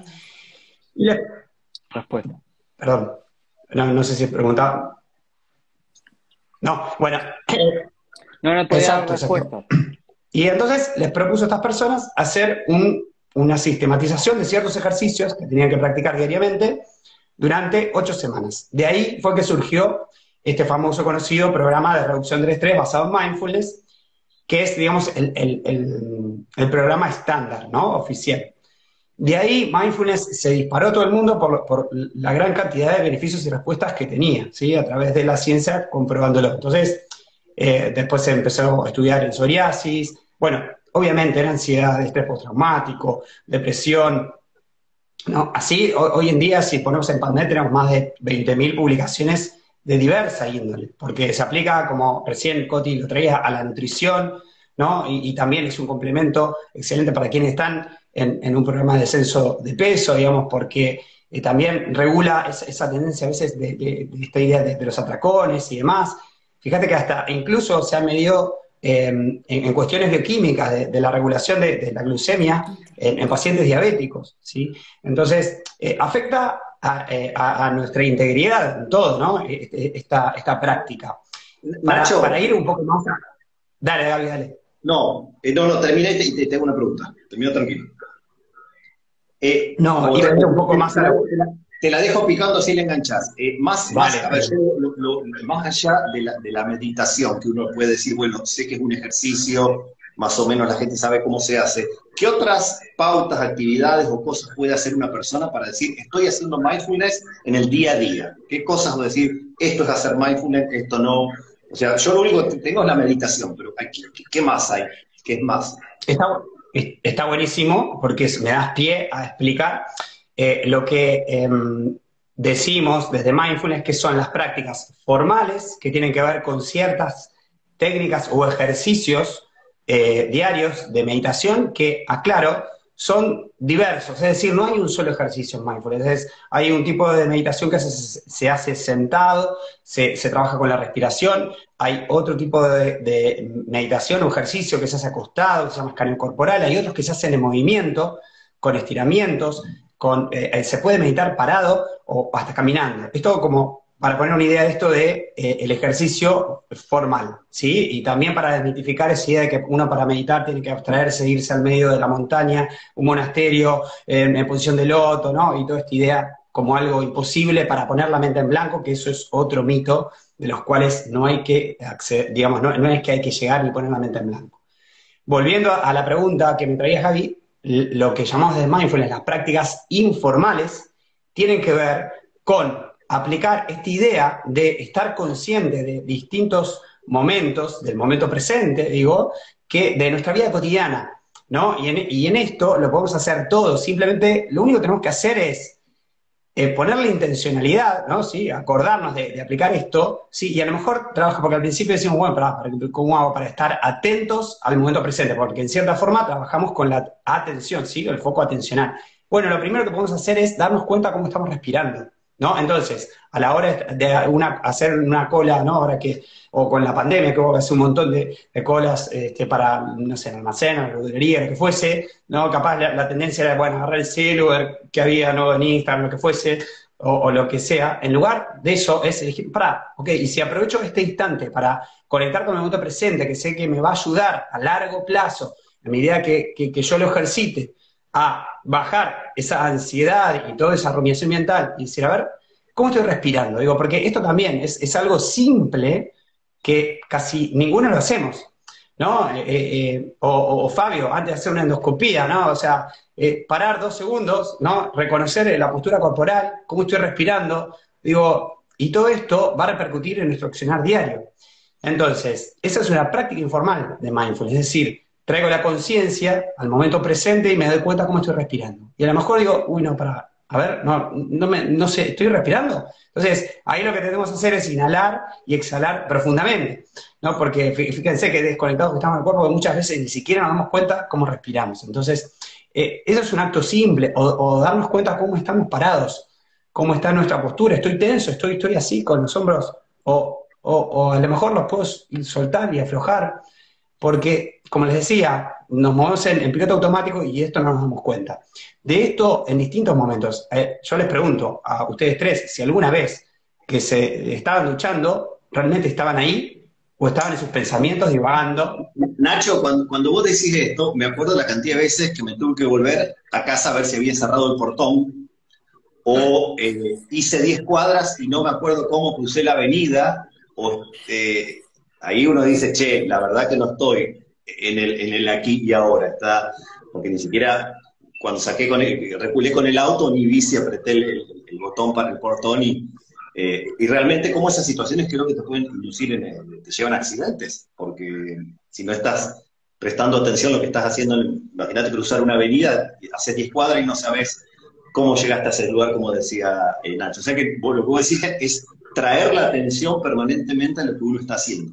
Respuesta. Perdón, no sé si preguntaba. No, bueno. No podía dar respuesta. Y entonces les propuso a estas personas hacer una sistematización de ciertos ejercicios que tenían que practicar diariamente durante 8 semanas. De ahí fue que surgió este famoso conocido programa de reducción del estrés basado en mindfulness, que es, digamos, el programa estándar, ¿no? Oficial. De ahí mindfulness se disparó todo el mundo por la gran cantidad de beneficios y respuestas que tenía, ¿sí? A través de la ciencia comprobándolo. Entonces, después se empezó a estudiar en psoriasis, bueno, obviamente era ansiedad, estrés postraumático, depresión, ¿no? Así, hoy en día, si ponemos en PubMed, tenemos más de 20.000 publicaciones de diversa índole, porque se aplica, como recién Coti lo traía, a la nutrición, ¿no? Y también es un complemento excelente para quienes están en un programa de descenso de peso, digamos, porque también regula esa tendencia a veces de esta idea de los atracones y demás. Fíjate que hasta incluso se ha medido en cuestiones bioquímicas de la regulación de la glucemia en pacientes diabéticos, ¿sí? Entonces, afecta a nuestra integridad en todo, ¿no? Esta práctica. Nacho, para ir un poco más a... Dale, dale. No, terminé y te hago una pregunta. Termino tranquilo. No, iba a ir un poco más a la... Te la dejo picando si la enganchás. Vale. A ver, más allá de la meditación, que uno puede decir, bueno, sé que es un ejercicio, más o menos la gente sabe cómo se hace. ¿Qué otras pautas, actividades o cosas puede hacer una persona para decir, estoy haciendo mindfulness en el día a día? ¿Qué cosas voy a decir, esto es hacer mindfulness, esto no? O sea, yo lo único que tengo es la meditación, pero ¿qué más hay? ¿Qué es más? Está buenísimo, porque me das pie a explicar lo que decimos desde mindfulness, que son las prácticas formales, que tienen que ver con ciertas técnicas o ejercicios diarios de meditación, que, aclaro, son diversos, es decir, no hay un solo ejercicio en mindfulness, hay un tipo de meditación que se hace sentado, se trabaja con la respiración, hay otro tipo de meditación o ejercicio que se hace acostado, que se llama escaneo corporal, hay otros que se hacen en movimiento, con estiramientos, se puede meditar parado o hasta caminando. Es todo como para poner una idea de esto de el ejercicio formal, ¿sí? Y también para desmitificar esa idea de que uno para meditar tiene que abstraerse, irse al medio de la montaña, un monasterio, en posición de loto, ¿no? Y toda esta idea como algo imposible para poner la mente en blanco, que eso es otro mito de los cuales no hay que acceder, digamos, no es que hay que llegar y poner la mente en blanco. Volviendo a la pregunta que me traía Javi, lo que llamamos de mindfulness, las prácticas informales, tienen que ver con aplicar esta idea de estar consciente de distintos momentos, del momento presente, digo, que de nuestra vida cotidiana, ¿no? Y en esto lo podemos hacer todos, simplemente lo único que tenemos que hacer es ponerle intencionalidad, ¿no? ¿Sí? Acordarnos de aplicar esto, ¿sí? Y a lo mejor trabaja, porque al principio decimos, bueno, ¿cómo hago para estar atentos al momento presente? Porque en cierta forma trabajamos con la atención, ¿sí? El foco atencional. Bueno, lo primero que podemos hacer es darnos cuenta cómo estamos respirando, ¿no? Entonces, a la hora de hacer una cola, ¿no? Ahora que, o con la pandemia, que hubo que hacer un montón de colas para, no sé, en almacén, en la verdulería, lo que fuese, ¿no? Capaz la tendencia era, bueno, agarrar el celu, ver qué había, ¿no? En Instagram, lo que fuese, o lo que sea. En lugar de eso, es elegir, ok, y si aprovecho este instante para conectar con el momento presente, que sé que me va a ayudar a largo plazo, a medida que yo lo ejercite, a bajar esa ansiedad y toda esa rumiación mental y decir, a ver, ¿cómo estoy respirando? Digo, porque esto también es algo simple que casi ninguno lo hacemos, ¿no? O Fabio, antes de hacer una endoscopía, ¿no? O sea, parar 2 segundos, ¿no? Reconocer la postura corporal, cómo estoy respirando, digo, y todo esto va a repercutir en nuestro accionar diario. Entonces, esa es una práctica informal de mindfulness, es decir, traigo la conciencia al momento presente y me doy cuenta cómo estoy respirando. Y a lo mejor digo, uy, no, a ver, no sé, ¿estoy respirando? Entonces, ahí lo que tenemos que hacer es inhalar y exhalar profundamente, ¿no? Porque fíjense que desconectados que estamos del cuerpo, muchas veces ni siquiera nos damos cuenta cómo respiramos. Entonces, eso es un acto simple, o darnos cuenta cómo estamos parados, cómo está nuestra postura, estoy tenso, estoy así con los hombros, o a lo mejor los puedo soltar y aflojar, porque, como les decía, nos movemos en piloto automático y esto no nos damos cuenta. De esto en distintos momentos. Yo les pregunto a ustedes tres si alguna vez que se estaban duchando, realmente estaban ahí o estaban en sus pensamientos divagando. Nacho, cuando vos decís esto, me acuerdo de la cantidad de veces que me tuve que volver a casa a ver si había cerrado el portón, o hice 10 cuadras y no me acuerdo cómo crucé la avenida, o ahí uno dice, che, la verdad que no estoy en el aquí y ahora, porque ni siquiera cuando reculé con el auto, ni vi si apreté el botón para el portón, y realmente como esas situaciones creo que te pueden inducir, te llevan a accidentes, porque si no estás prestando atención a lo que estás haciendo, imagínate cruzar una avenida, haces 10 cuadras y no sabes cómo llegaste a ese lugar, como decía Nacho. O sea que lo que vos decís es traer la atención permanentemente a lo que uno está haciendo.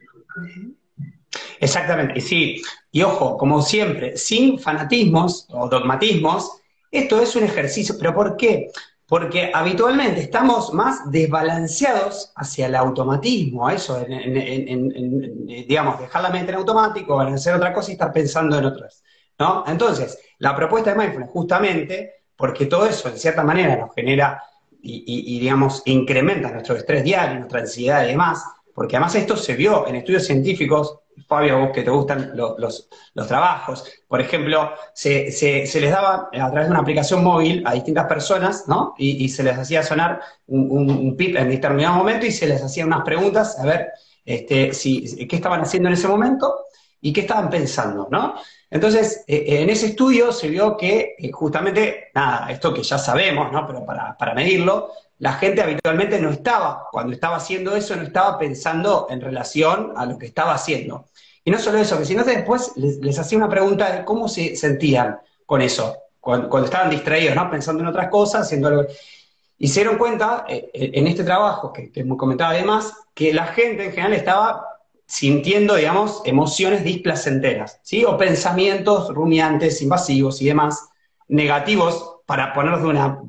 Exactamente, y sí, y ojo, como siempre, sin fanatismos o dogmatismos, esto es un ejercicio, ¿pero por qué? Porque habitualmente estamos más desbalanceados hacia el automatismo, a eso, digamos, dejar la mente en automático, en hacer otra cosa y estar pensando en otras, ¿no? Entonces, la propuesta de mindfulness, justamente, porque todo eso, en cierta manera, nos genera y digamos, incrementa nuestro estrés diario, nuestra ansiedad y demás, porque además esto se vio en estudios científicos. Fabio, a vos que te gustan los trabajos, por ejemplo, se les daba a través de una aplicación móvil a distintas personas, ¿no? Y se les hacía sonar un pip en determinado momento y se les hacían unas preguntas, a ver qué estaban haciendo en ese momento y qué estaban pensando, ¿no? Entonces, en ese estudio se vio que justamente, nada, esto que ya sabemos, ¿no? Pero para medirlo, la gente habitualmente no estaba, cuando estaba haciendo eso, no estaba pensando en relación a lo que estaba haciendo. Y no solo eso, que sino que después les hacía una pregunta de cómo se sentían con eso, cuando estaban distraídos, ¿no? Pensando en otras cosas, haciendo algo. Y se dieron cuenta, en este trabajo, que me comentaba además, que la gente en general estaba sintiendo, digamos, emociones displacenteras, ¿sí? O pensamientos rumiantes, invasivos y demás, negativos, para ponerlos de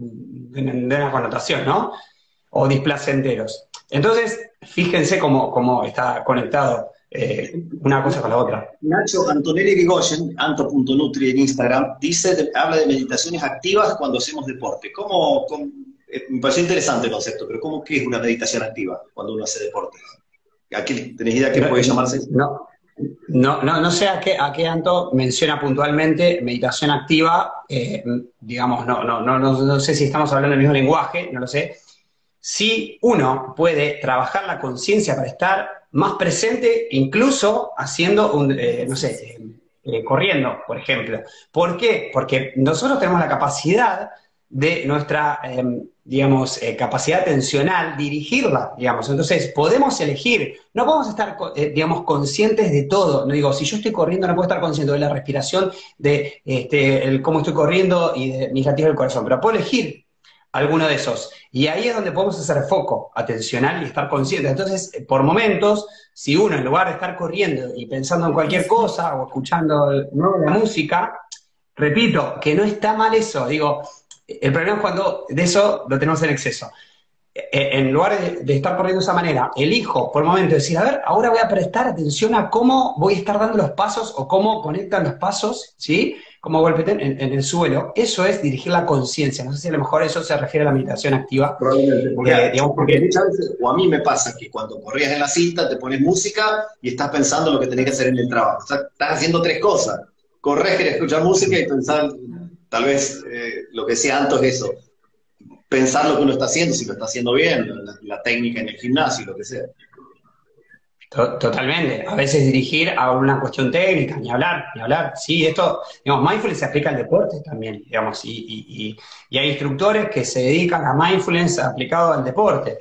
una connotación, ¿no? O displacenteros. Entonces, fíjense cómo está conectado una cosa con la otra. Nacho, Antonelli Rigoyen, anto.nutri en Instagram, habla de meditaciones activas cuando hacemos deporte. Me pareció interesante el concepto, pero ¿qué es una meditación activa cuando uno hace deporte? ¿Tenés idea qué puede llamarse? No sé a qué Anto menciona puntualmente meditación activa, digamos, no sé si estamos hablando del mismo lenguaje, no lo sé. Sí, uno puede trabajar la conciencia para estar más presente, incluso haciendo no sé, corriendo, por ejemplo. ¿Por qué? Porque nosotros tenemos la capacidad de nuestra, digamos, capacidad atencional, dirigirla, digamos. Entonces, podemos elegir, no podemos estar, digamos, conscientes de todo. No digo, si yo estoy corriendo, no puedo estar consciente de la respiración, de cómo estoy corriendo y de mis latidos del corazón, pero puedo elegir alguno de esos. Y ahí es donde podemos hacer foco atencional y estar conscientes. Entonces, por momentos, si uno, en lugar de estar corriendo y pensando en cualquier cosa o escuchando, ¿no?, la música, repito, que no está mal eso. Digo, el problema es cuando de eso lo tenemos en exceso. En lugar de estar corriendo de esa manera, elijo por momento decir, a ver, ahora voy a prestar atención a cómo voy a estar dando los pasos o cómo conectan los pasos, ¿sí? Cómo golpean en el suelo. Eso es dirigir la conciencia. No sé si a lo mejor eso se refiere a la meditación activa. Probablemente, porque muchas veces, o a mí me pasa que cuando corrías en la cinta te pones música y estás pensando lo que tenés que hacer en el trabajo. O sea, estás haciendo tres cosas. Corres, querés escuchar música y pensar, tal vez lo que decía Anto es eso. Pensar lo que uno está haciendo, si lo está haciendo bien, la técnica en el gimnasio, lo que sea. Totalmente. A veces dirigir a una cuestión técnica, ni hablar, ni hablar. Sí, esto, digamos, mindfulness se aplica al deporte también, digamos, y hay instructores que se dedican a mindfulness aplicado al deporte.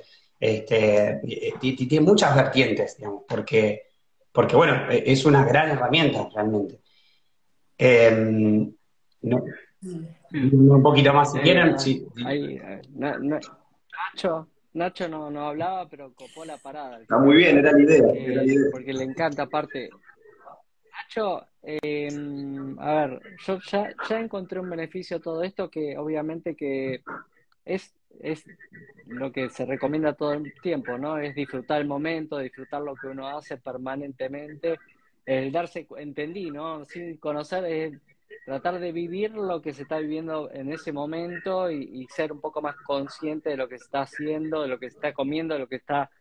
Tiene muchas vertientes, digamos, porque, bueno, es una gran herramienta realmente. No, un poquito más, si quieren. Sí. Nacho no hablaba, pero copó la parada. Está muy bien, era la idea. Porque le encanta, aparte. Nacho, a ver, yo ya encontré un beneficio a todo esto que obviamente que es lo que se recomienda todo el tiempo, ¿no? Es disfrutar el momento, disfrutar lo que uno hace permanentemente, entendí, ¿no? Sin conocer, tratar de vivir lo que se está viviendo en ese momento y ser un poco más consciente de lo que se está haciendo, de lo que se está comiendo, de lo que está...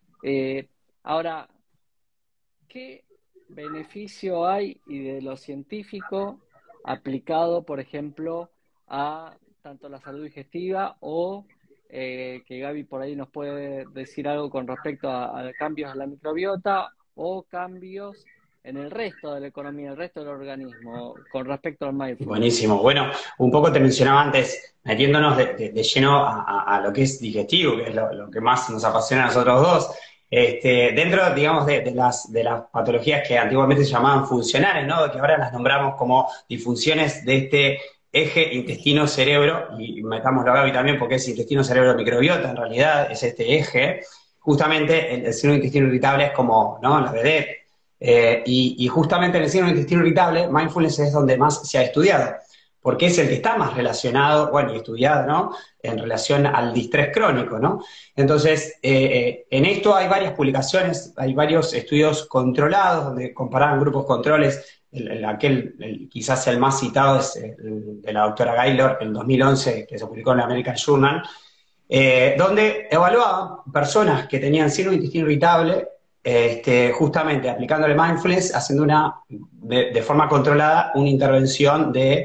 ahora, ¿qué beneficio hay y de lo científico aplicado, por ejemplo, a tanto la salud digestiva o que Gaby por ahí nos puede decir algo con respecto a cambios en la microbiota o cambios en el resto de la economía, el resto del organismo, con respecto al mindfulness? Buenísimo. Bueno, un poco te mencionaba antes, metiéndonos de lleno a lo que es digestivo, que es lo que más nos apasiona a nosotros dos. Dentro, digamos, de las patologías que antiguamente se llamaban funcionales, ¿no?, que ahora las nombramos como disfunciones de este eje intestino-cerebro, y metámoslo a Gaby también porque es intestino-cerebro-microbiota, en realidad es este eje. Justamente el síndrome de intestino irritable es como, ¿no?, la vedette. Y justamente en el síndrome de intestino irritable, mindfulness es donde más se ha estudiado, porque es el que está más relacionado, bueno, y estudiado, ¿no?, en relación al distrés crónico, ¿no? Entonces, en esto hay varias publicaciones, hay varios estudios controlados, donde comparaban grupos controles. Quizás el más citado es el de la doctora Gaylor, en 2011, que se publicó en la American Journal, donde evaluaban personas que tenían síndrome de intestino irritable, justamente aplicándole mindfulness, haciendo de forma controlada una intervención de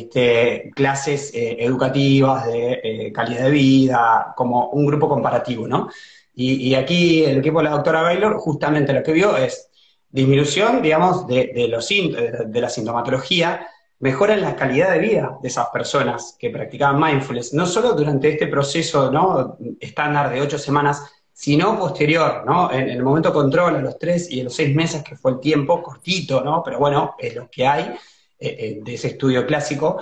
clases educativas, de calidad de vida, como un grupo comparativo, ¿no? Y aquí el equipo de la doctora Baylor justamente lo que vio es disminución, digamos, de la sintomatología, mejora en la calidad de vida de esas personas que practicaban mindfulness, no solo durante este proceso, ¿no?, estándar de 8 semanas, sino posterior, ¿no?, en el momento control, a los 3 y a los 6 meses, que fue el tiempo, cortito, ¿no?, pero bueno, es lo que hay de ese estudio clásico.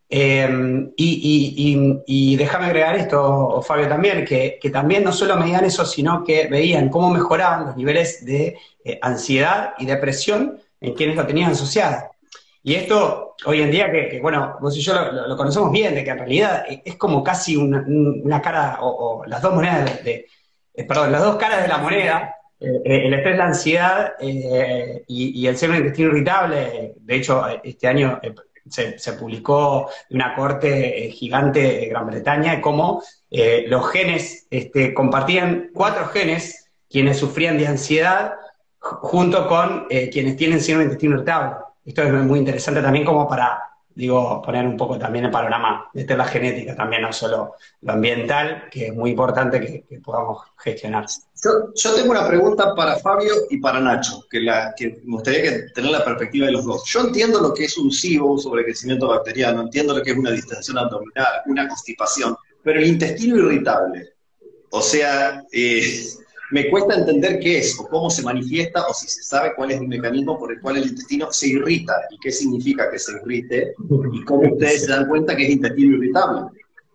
Y déjame agregar esto, Fabio, también, que también no solo medían eso, sino que veían cómo mejoraban los niveles de ansiedad y depresión en quienes lo tenían asociada. Y esto, hoy en día, bueno, vos y yo lo conocemos bien, de que en realidad es como casi una cara, o las dos monedas perdón, las dos caras de la moneda, el estrés, la ansiedad y el síndrome de intestino irritable. De hecho, este año se publicó de una corte gigante de Gran Bretaña, de cómo los genes, compartían 4 genes quienes sufrían de ansiedad junto con quienes tienen síndrome de intestino irritable. Esto es muy interesante también como para, digo, poner un poco también el panorama, meter la genética también, no solo lo ambiental, que es muy importante que podamos gestionar. Yo tengo una pregunta para Fabio y para Nacho, que me gustaría tener la perspectiva de los dos. Yo entiendo lo que es un SIBO, un sobrecrecimiento bacteriano, entiendo lo que es una distensión abdominal, una constipación, pero el intestino irritable, o sea, me cuesta entender qué es, o cómo se manifiesta, o si se sabe cuál es el mecanismo por el cual el intestino se irrita, y qué significa que se irrite, y cómo ustedes se dan cuenta que es intestino irritable.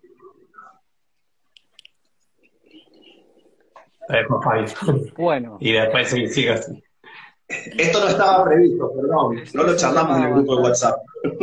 Bueno. Y después sigo así. Esto no estaba previsto, perdón, no lo charlamos en el grupo de WhatsApp.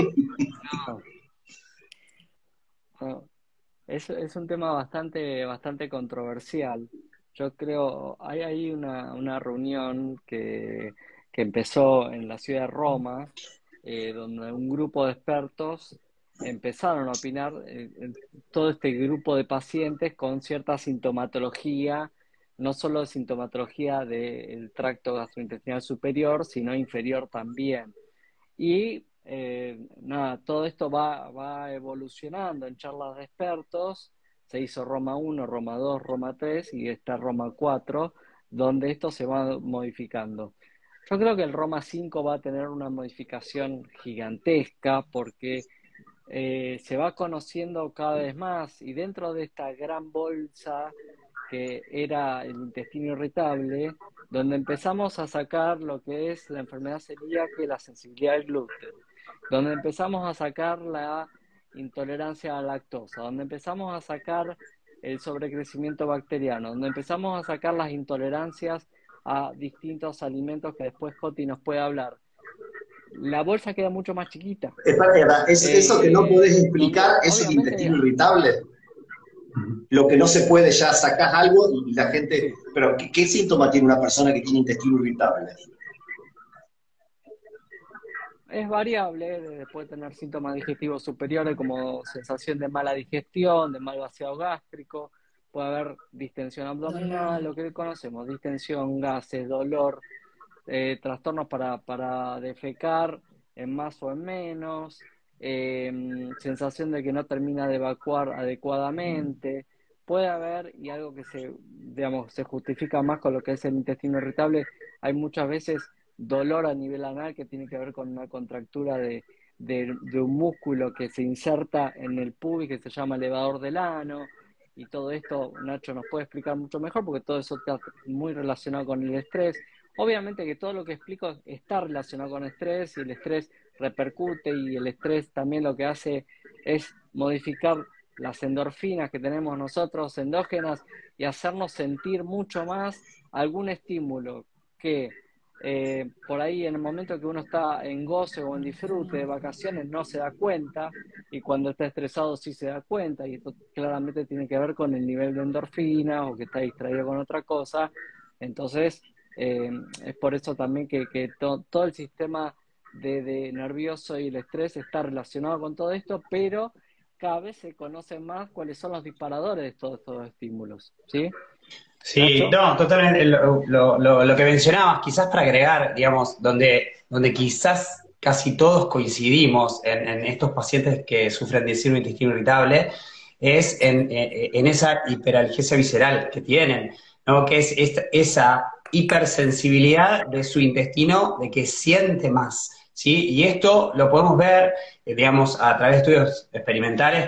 No. Es un tema bastante controversial. Yo creo, hay una reunión que empezó en la ciudad de Roma, donde un grupo de expertos empezaron a opinar, todo este grupo de pacientes con cierta sintomatología, no solo sintomatología del tracto gastrointestinal superior, sino inferior también. Y nada, todo esto va evolucionando en charlas de expertos. Se hizo Roma 1, Roma 2, Roma 3 y está Roma 4, donde esto se va modificando. Yo creo que el Roma 5 va a tener una modificación gigantesca porque se va conociendo cada vez más, y dentro de esta gran bolsa que era el intestino irritable, donde empezamos a sacar lo que es la enfermedad celíaca y la sensibilidad al gluten, donde empezamos a sacar la intolerancia a la lactosa, donde empezamos a sacar el sobrecrecimiento bacteriano, donde empezamos a sacar las intolerancias a distintos alimentos que después Coti nos puede hablar. La bolsa queda mucho más chiquita. ¿Es eso que no podés explicar, eso de intestino irritable? Lo que no se puede, ya sacás algo y la gente... Sí. Pero, ¿qué síntoma tiene una persona que tiene intestino irritable? Es variable, puede tener síntomas digestivos superiores como sensación de mala digestión, de mal vaciado gástrico, puede haber distensión abdominal, lo que conocemos, distensión, gases, dolor, trastornos para defecar en más o en menos, sensación de que no termina de evacuar adecuadamente. Puede haber, y algo que se justifica más con lo que es el intestino irritable, hay muchas veces dolor a nivel anal que tiene que ver con una contractura de un músculo que se inserta en el pubis que se llama elevador del ano, y todo esto Nacho nos puede explicar mucho mejor porque todo eso está muy relacionado con el estrés. Obviamente que todo lo que explico está relacionado con estrés, y el estrés repercute, y el estrés también lo que hace es modificar las endorfinas que tenemos nosotros endógenas y hacernos sentir mucho más algún estímulo que por ahí en el momento que uno está en goce o en disfrute de vacaciones no se da cuenta, y cuando está estresado sí se da cuenta, y esto claramente tiene que ver con el nivel de endorfina o que está distraído con otra cosa. Entonces es por eso también que todo el sistema de nervioso y el estrés está relacionado con todo esto, pero cada vez se conoce más cuáles son los disparadores de todos estos estímulos, ¿sí? Sí, no, totalmente. Lo que mencionabas, quizás para agregar, digamos, donde quizás casi todos coincidimos en estos pacientes que sufren de síndrome de intestino irritable, es en esa hiperalgesia visceral que tienen, ¿no? Que es esa hipersensibilidad de su intestino, de que siente más, ¿sí? Y esto lo podemos ver, digamos, a través de estudios experimentales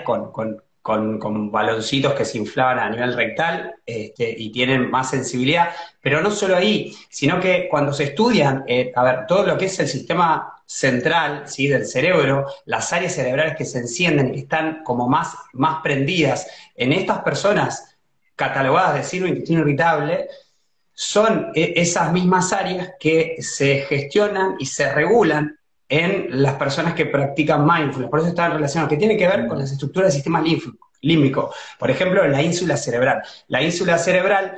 con baloncitos que se inflaban a nivel rectal y tienen más sensibilidad, pero no solo ahí, sino que cuando se estudian, todo lo que es el sistema central, ¿sí?, del cerebro, las áreas cerebrales que se encienden y que están como más prendidas en estas personas catalogadas de síndrome de intestino irritable, son esas mismas áreas que se gestionan y se regulan en las personas que practican mindfulness. Por eso están relacionados, que tiene que ver con las estructuras del sistema límbico. Por ejemplo, la ínsula cerebral. La ínsula cerebral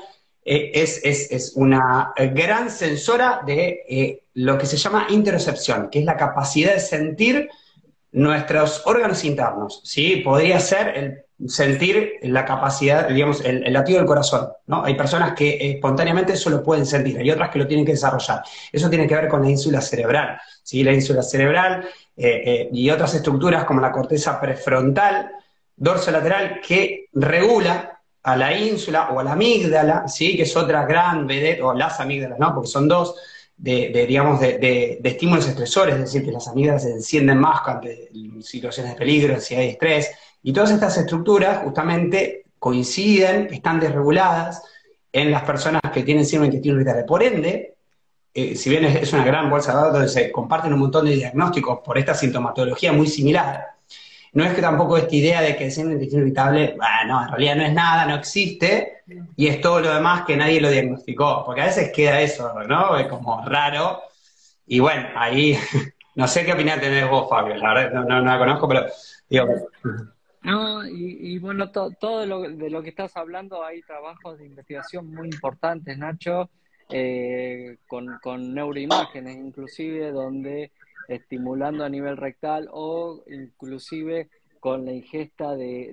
es una gran sensora de lo que se llama interocepción, que es la capacidad de sentir nuestros órganos internos, ¿sí? Podría ser el sentir la capacidad, digamos, el latido del corazón, ¿no? Hay personas que espontáneamente eso lo pueden sentir, hay otras que lo tienen que desarrollar. Eso tiene que ver con la ínsula cerebral, ¿sí? La ínsula cerebral y otras estructuras como la corteza prefrontal, dorsolateral, que regula a la ínsula o a la amígdala, ¿sí? Que es otra gran vedette, o las amígdalas, ¿no? Porque son dos, digamos, de estímulos estresores, es decir, que las amígdalas se encienden más ante situaciones de peligro, ansiedad y estrés, y todas estas estructuras justamente coinciden, están desreguladas en las personas que tienen síndrome de intestino irritable. Por ende, si bien es una gran bolsa de datos donde se comparten un montón de diagnósticos por esta sintomatología muy similar, no es que tampoco esta idea de que el síndrome de intestino irritable, bueno, en realidad no es nada, no existe, y es todo lo demás que nadie lo diagnosticó, porque a veces queda eso, ¿no? Es como raro, y bueno, ahí, no sé qué opinión tenés vos, Fabio, la verdad no la conozco, pero digo, No, y bueno, todo de lo que estás hablando, hay trabajos de investigación muy importantes, Nacho, con neuroimágenes, inclusive, donde estimulando a nivel rectal o inclusive con la ingesta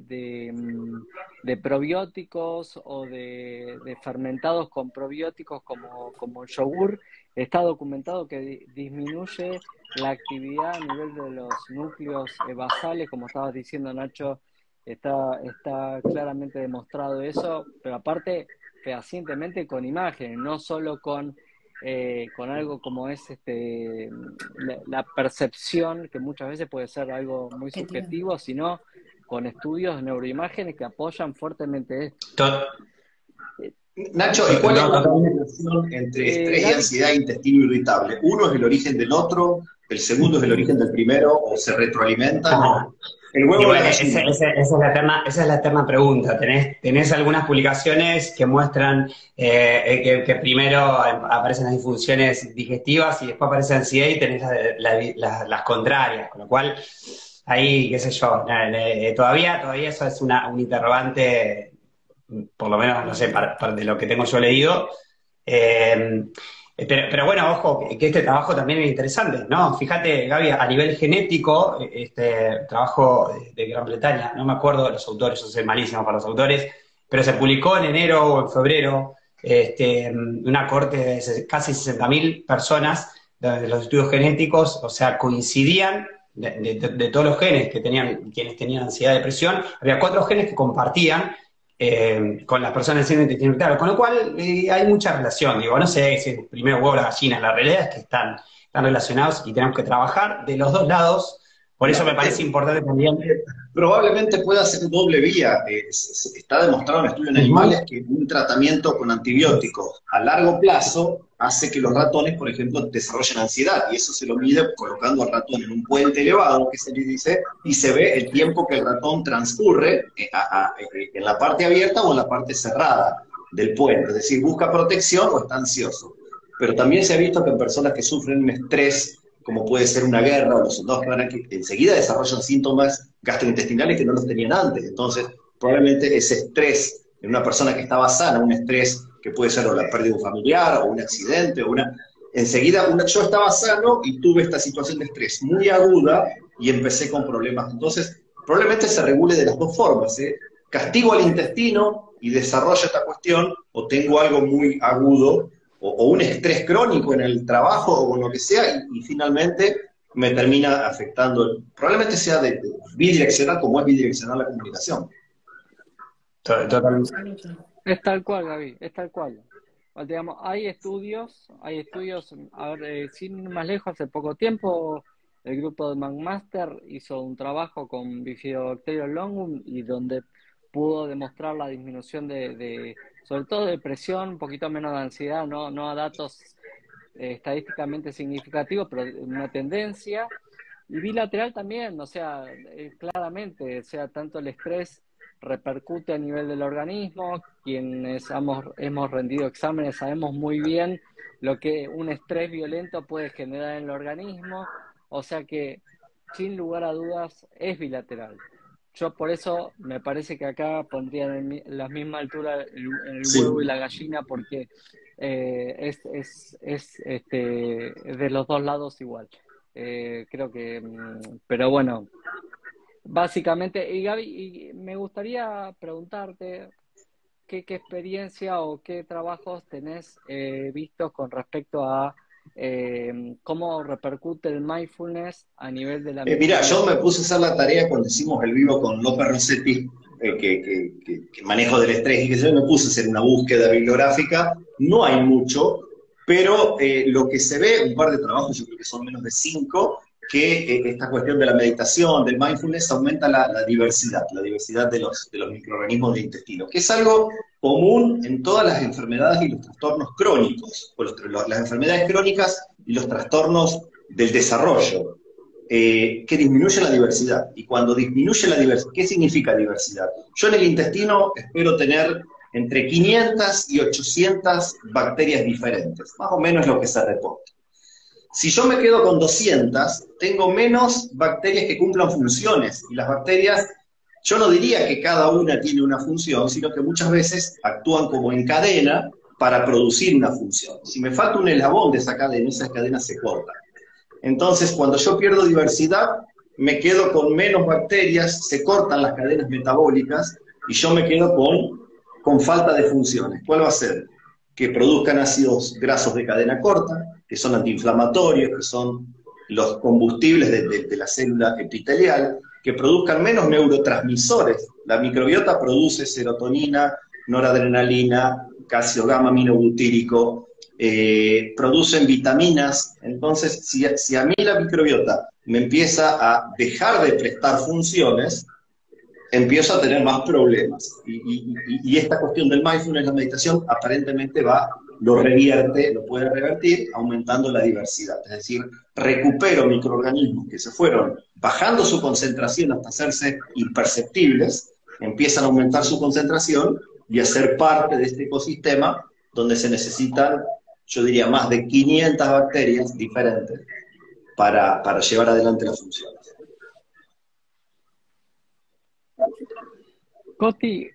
de probióticos o de fermentados con probióticos como el yogur, está documentado que disminuye la actividad a nivel de los núcleos basales, como estabas diciendo, Nacho, está claramente demostrado eso, pero aparte fehacientemente con imágenes, no solo con algo como es la percepción, que muchas veces puede ser algo muy subjetivo, sino con estudios de neuroimágenes que apoyan fuertemente esto. Nacho, ¿y cuál es no, la totalmente. relación entre estrés y Gaby, ansiedad e intestino irritable? ¿Uno es el origen del otro? ¿El segundo es el origen del primero? ¿O se retroalimentan? ¿O el Y huevo o la bueno, gallina? esa es la eterna pregunta. Tenés algunas publicaciones que muestran que primero aparecen las disfunciones digestivas y después aparece la ansiedad y tenés las contrarias, con lo cual ahí, qué sé yo, todavía eso es un interrogante, por lo menos, no sé, de lo que tengo yo leído. Eh, pero bueno, ojo, que este trabajo también es interesante, ¿no? Fíjate, Gaby, a nivel genético, este trabajo de Gran Bretaña, no me acuerdo de los autores, yo soy malísimo para los autores, pero se publicó en enero o en febrero una corte de casi 60.000 personas de los estudios genéticos, o sea, coincidían de todos los genes que tenían, quienes tenían ansiedad y depresión, había 4 genes que compartían con las personas del síndrome de intestino irritable, con lo cual hay mucha relación, digo, no sé si es primero huevo o la gallina, la realidad es que están relacionados y tenemos que trabajar de los dos lados, por eso me parece importante también. Probablemente pueda ser doble vía. Está demostrado en estudios en animales que un tratamiento con antibióticos a largo plazo hace que los ratones, por ejemplo, desarrollen ansiedad. Y eso se lo mide colocando al ratón en un puente elevado, que se le dice, y se ve el tiempo que el ratón transcurre en la parte abierta o en la parte cerrada del puente. Es decir, busca protección o está ansioso. Pero también se ha visto que en personas que sufren un estrés, como puede ser una guerra o los soldados que enseguida desarrollan síntomas gastrointestinales que no los tenían antes. Entonces, probablemente ese estrés en una persona que estaba sana, un estrés que puede ser o la pérdida de un familiar o un accidente, enseguida yo estaba sano y tuve esta situación de estrés muy aguda y empecé con problemas. Entonces, probablemente se regule de las dos formas, ¿eh? Castigo al intestino y desarrollo esta cuestión, o tengo algo muy agudo o un estrés crónico en el trabajo o con lo que sea, y finalmente me termina afectando. Probablemente sea bidireccional, como es bidireccional la comunicación. Totalmente. es tal cual, Gaby, es tal cual. Digamos, hay estudios, a ver, sin ir más lejos, hace poco tiempo el grupo de McMaster hizo un trabajo con Bifidobacterium longum y donde pudo demostrar la disminución sobre todo de depresión, un poquito menos de ansiedad, no a datos estadísticamente significativos, pero una tendencia. Y bilateral también, o sea, claramente, o sea, tanto el estrés repercute a nivel del organismo, quienes hemos rendido exámenes sabemos muy bien lo que un estrés violento puede generar en el organismo, o sea que sin lugar a dudas es bilateral. Yo por eso me parece que acá pondrían en la misma altura el Sí. huevo y la gallina porque es de los dos lados igual. Creo que, pero bueno, básicamente, y Gaby, y me gustaría preguntarte qué experiencia o qué trabajos tenés vistos con respecto a cómo repercute el mindfulness a nivel de la Mirá, yo me microbiota. puse a hacer la tarea cuando hicimos el vivo con López Rossetti, que manejo del estrés y que yo me puse a hacer una búsqueda bibliográfica. No hay mucho, pero lo que se ve, un par de trabajos, yo creo que son menos de 5, que esta cuestión de la meditación, del mindfulness, aumenta la diversidad de los microorganismos del intestino, que es algo común en todas las enfermedades y los trastornos crónicos, o las enfermedades crónicas y los trastornos del desarrollo, que disminuye la diversidad. Y cuando disminuye la diversidad, ¿qué significa diversidad? Yo en el intestino espero tener entre 500 y 800 bacterias diferentes, más o menos lo que se reporta. Si yo me quedo con 200, tengo menos bacterias que cumplan funciones, y las bacterias, yo no diría que cada una tiene una función, sino que muchas veces actúan como en cadena para producir una función. Si me falta un eslabón de esa cadena se corta. Entonces, cuando yo pierdo diversidad, me quedo con menos bacterias, se cortan las cadenas metabólicas y yo me quedo con falta de funciones. ¿Cuál va a ser? Que produzcan ácidos grasos de cadena corta, que son antiinflamatorios, que son los combustibles de la célula epitelial, que produzcan menos neurotransmisores. La microbiota produce serotonina, noradrenalina, calcio gamma aminobutírico, producen vitaminas. Entonces, si a mí la microbiota me empieza a dejar de prestar funciones, empiezo a tener más problemas. Y esta cuestión del mindfulness, la meditación, aparentemente lo revierte, lo puede revertir, aumentando la diversidad. Es decir, recupero microorganismos que se fueron bajando su concentración hasta hacerse imperceptibles, empiezan a aumentar su concentración y a ser parte de este ecosistema donde se necesitan, yo diría, más de 500 bacterias diferentes para llevar adelante las funciones. Coti,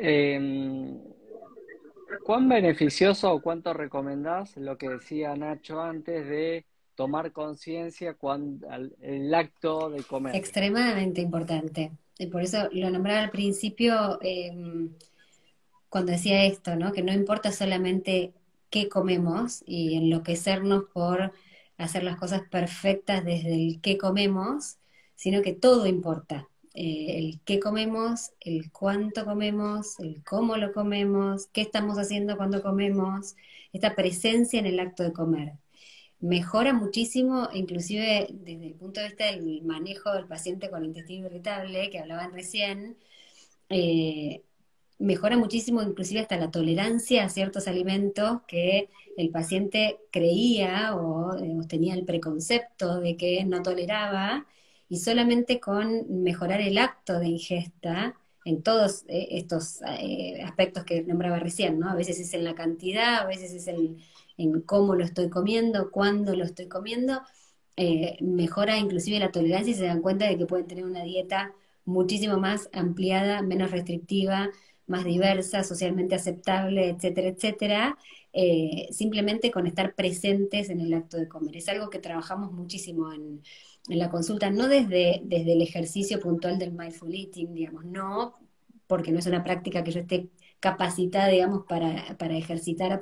¿cuán beneficioso o cuánto recomendás lo que decía Nacho antes de tomar conciencia cuando el acto de comer? Extremadamente importante. Y por eso lo nombraba al principio, cuando decía esto, ¿no? Que no importa solamente qué comemos y enloquecernos por hacer las cosas perfectas desde el qué comemos, sino que todo importa. El qué comemos, el cuánto comemos, el cómo lo comemos, qué estamos haciendo cuando comemos, esta presencia en el acto de comer. Mejora muchísimo, inclusive desde el punto de vista del manejo del paciente con intestino irritable, que hablaban recién, eh, mejora muchísimo inclusive hasta la tolerancia a ciertos alimentos que el paciente creía o digamos, tenía el preconcepto de que no toleraba, y solamente con mejorar el acto de ingesta en todos estos aspectos que nombraba recién, ¿no? A veces es en la cantidad, a veces es en cómo lo estoy comiendo, cuándo lo estoy comiendo, mejora inclusive la tolerancia y se dan cuenta de que pueden tener una dieta muchísimo más ampliada, menos restrictiva, más diversa, socialmente aceptable, etcétera, etcétera, simplemente con estar presentes en el acto de comer. Es algo que trabajamos muchísimo en la consulta, no desde el ejercicio puntual del mindful eating, digamos, no, porque no es una práctica que yo esté capacitada, digamos, para ejercitar,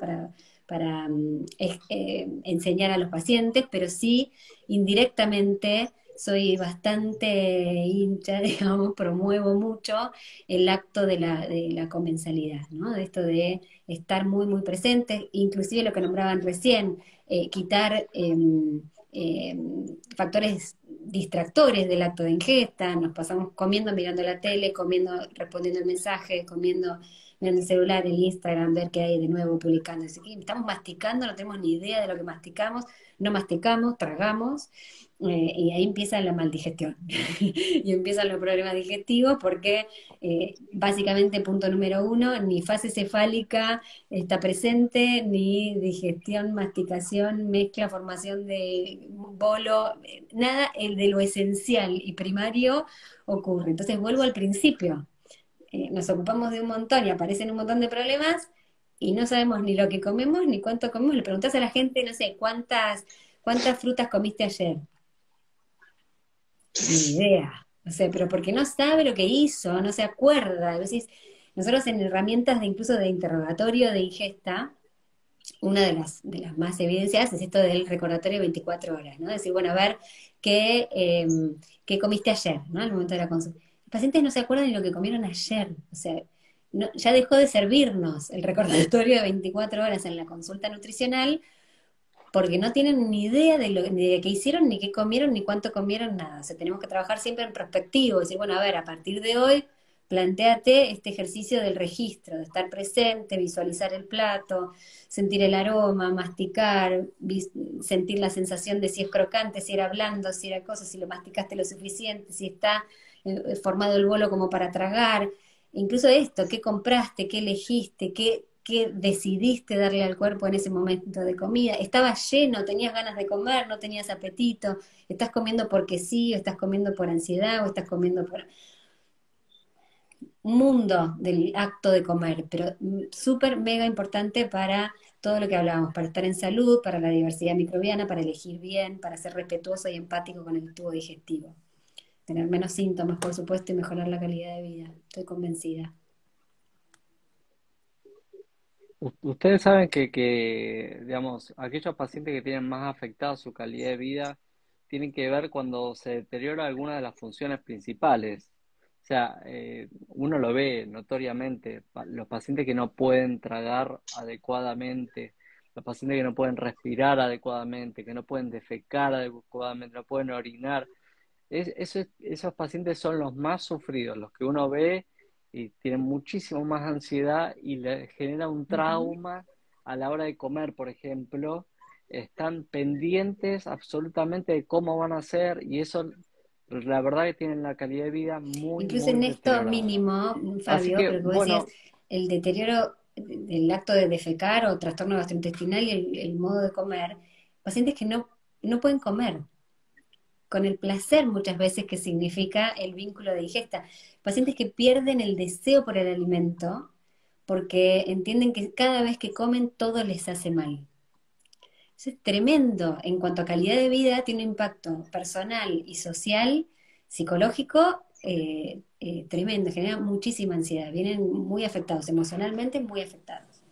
para enseñar a los pacientes, pero sí indirectamente soy bastante hincha, digamos, promuevo mucho el acto de la comensalidad, ¿no? De esto de estar muy, muy presente, inclusive lo que nombraban recién, quitar factores distractores del acto de ingesta, nos pasamos comiendo, mirando la tele, comiendo, respondiendo el mensaje, comiendo, mirando el celular, el Instagram, ver qué hay de nuevo publicando. Así que estamos masticando, no tenemos ni idea de lo que masticamos, no masticamos, tragamos, y ahí empieza la maldigestión y empiezan los problemas digestivos porque básicamente punto número 1, ni fase cefálica está presente, ni digestión, masticación, mezcla, formación de bolo, nada de lo esencial y primario ocurre. Entonces vuelvo al principio, nos ocupamos de un montón y aparecen un montón de problemas y no sabemos ni lo que comemos ni cuánto comemos. Le preguntás a la gente, no sé, ¿cuántas frutas comiste ayer? Ni idea. O sea, pero porque no sabe lo que hizo, no se acuerda. A veces, nosotros en herramientas de incluso de interrogatorio de ingesta, una de las más evidenciadas es esto del recordatorio de 24 horas, ¿no? Decir, bueno, a ver, ¿qué comiste ayer, ¿no? Al momento de la consulta. Los pacientes no se acuerdan de lo que comieron ayer, o sea, ya dejó de servirnos el recordatorio de 24 horas en la consulta nutricional porque no tienen ni idea ni de qué hicieron, ni qué comieron, ni cuánto comieron, nada. O sea, tenemos que trabajar siempre en prospectivo, decir, bueno, a ver, a partir de hoy, plantéate este ejercicio del registro, de estar presente, visualizar el plato, sentir el aroma, masticar, sentir la sensación de si es crocante, si era blando, si era cosa, si lo masticaste lo suficiente, si está formado el bolo como para tragar. Incluso esto, qué compraste, qué elegiste, qué decidiste darle al cuerpo en ese momento de comida. Estaba lleno, tenías ganas de comer, no tenías apetito, estás comiendo porque sí, o estás comiendo por ansiedad, o estás comiendo por un mundo del acto de comer, pero súper mega importante para todo lo que hablábamos, para estar en salud, para la diversidad microbiana, para elegir bien, para ser respetuoso y empático con el tubo digestivo. Tener menos síntomas, por supuesto, y mejorar la calidad de vida. Estoy convencida. Ustedes saben digamos, aquellos pacientes que tienen más afectada su calidad de vida tienen que ver cuando se deteriora alguna de las funciones principales. O sea, uno lo ve notoriamente, los pacientes que no pueden tragar adecuadamente, los pacientes que no pueden respirar adecuadamente, que no pueden defecar adecuadamente, no pueden orinar. Esos pacientes son los más sufridos, los que uno ve y tienen muchísimo más ansiedad y les genera un Ujú. trauma a la hora de comer, por ejemplo. Están pendientes absolutamente de cómo van a ser y eso, la verdad que tienen la calidad de vida muy, Incluso muy en esto deteriorada. mínimo, Así Fabio, que, pero que vos decías, bueno, el deterioro del acto de defecar o trastorno gastrointestinal y el modo de comer, pacientes que no pueden comer, con el placer muchas veces que significa el vínculo de digesta. Pacientes que pierden el deseo por el alimento porque entienden que cada vez que comen todo les hace mal. Eso es tremendo. En cuanto a calidad de vida, tiene un impacto personal y social, psicológico, tremendo. Genera muchísima ansiedad. Vienen muy afectados, emocionalmente muy afectados.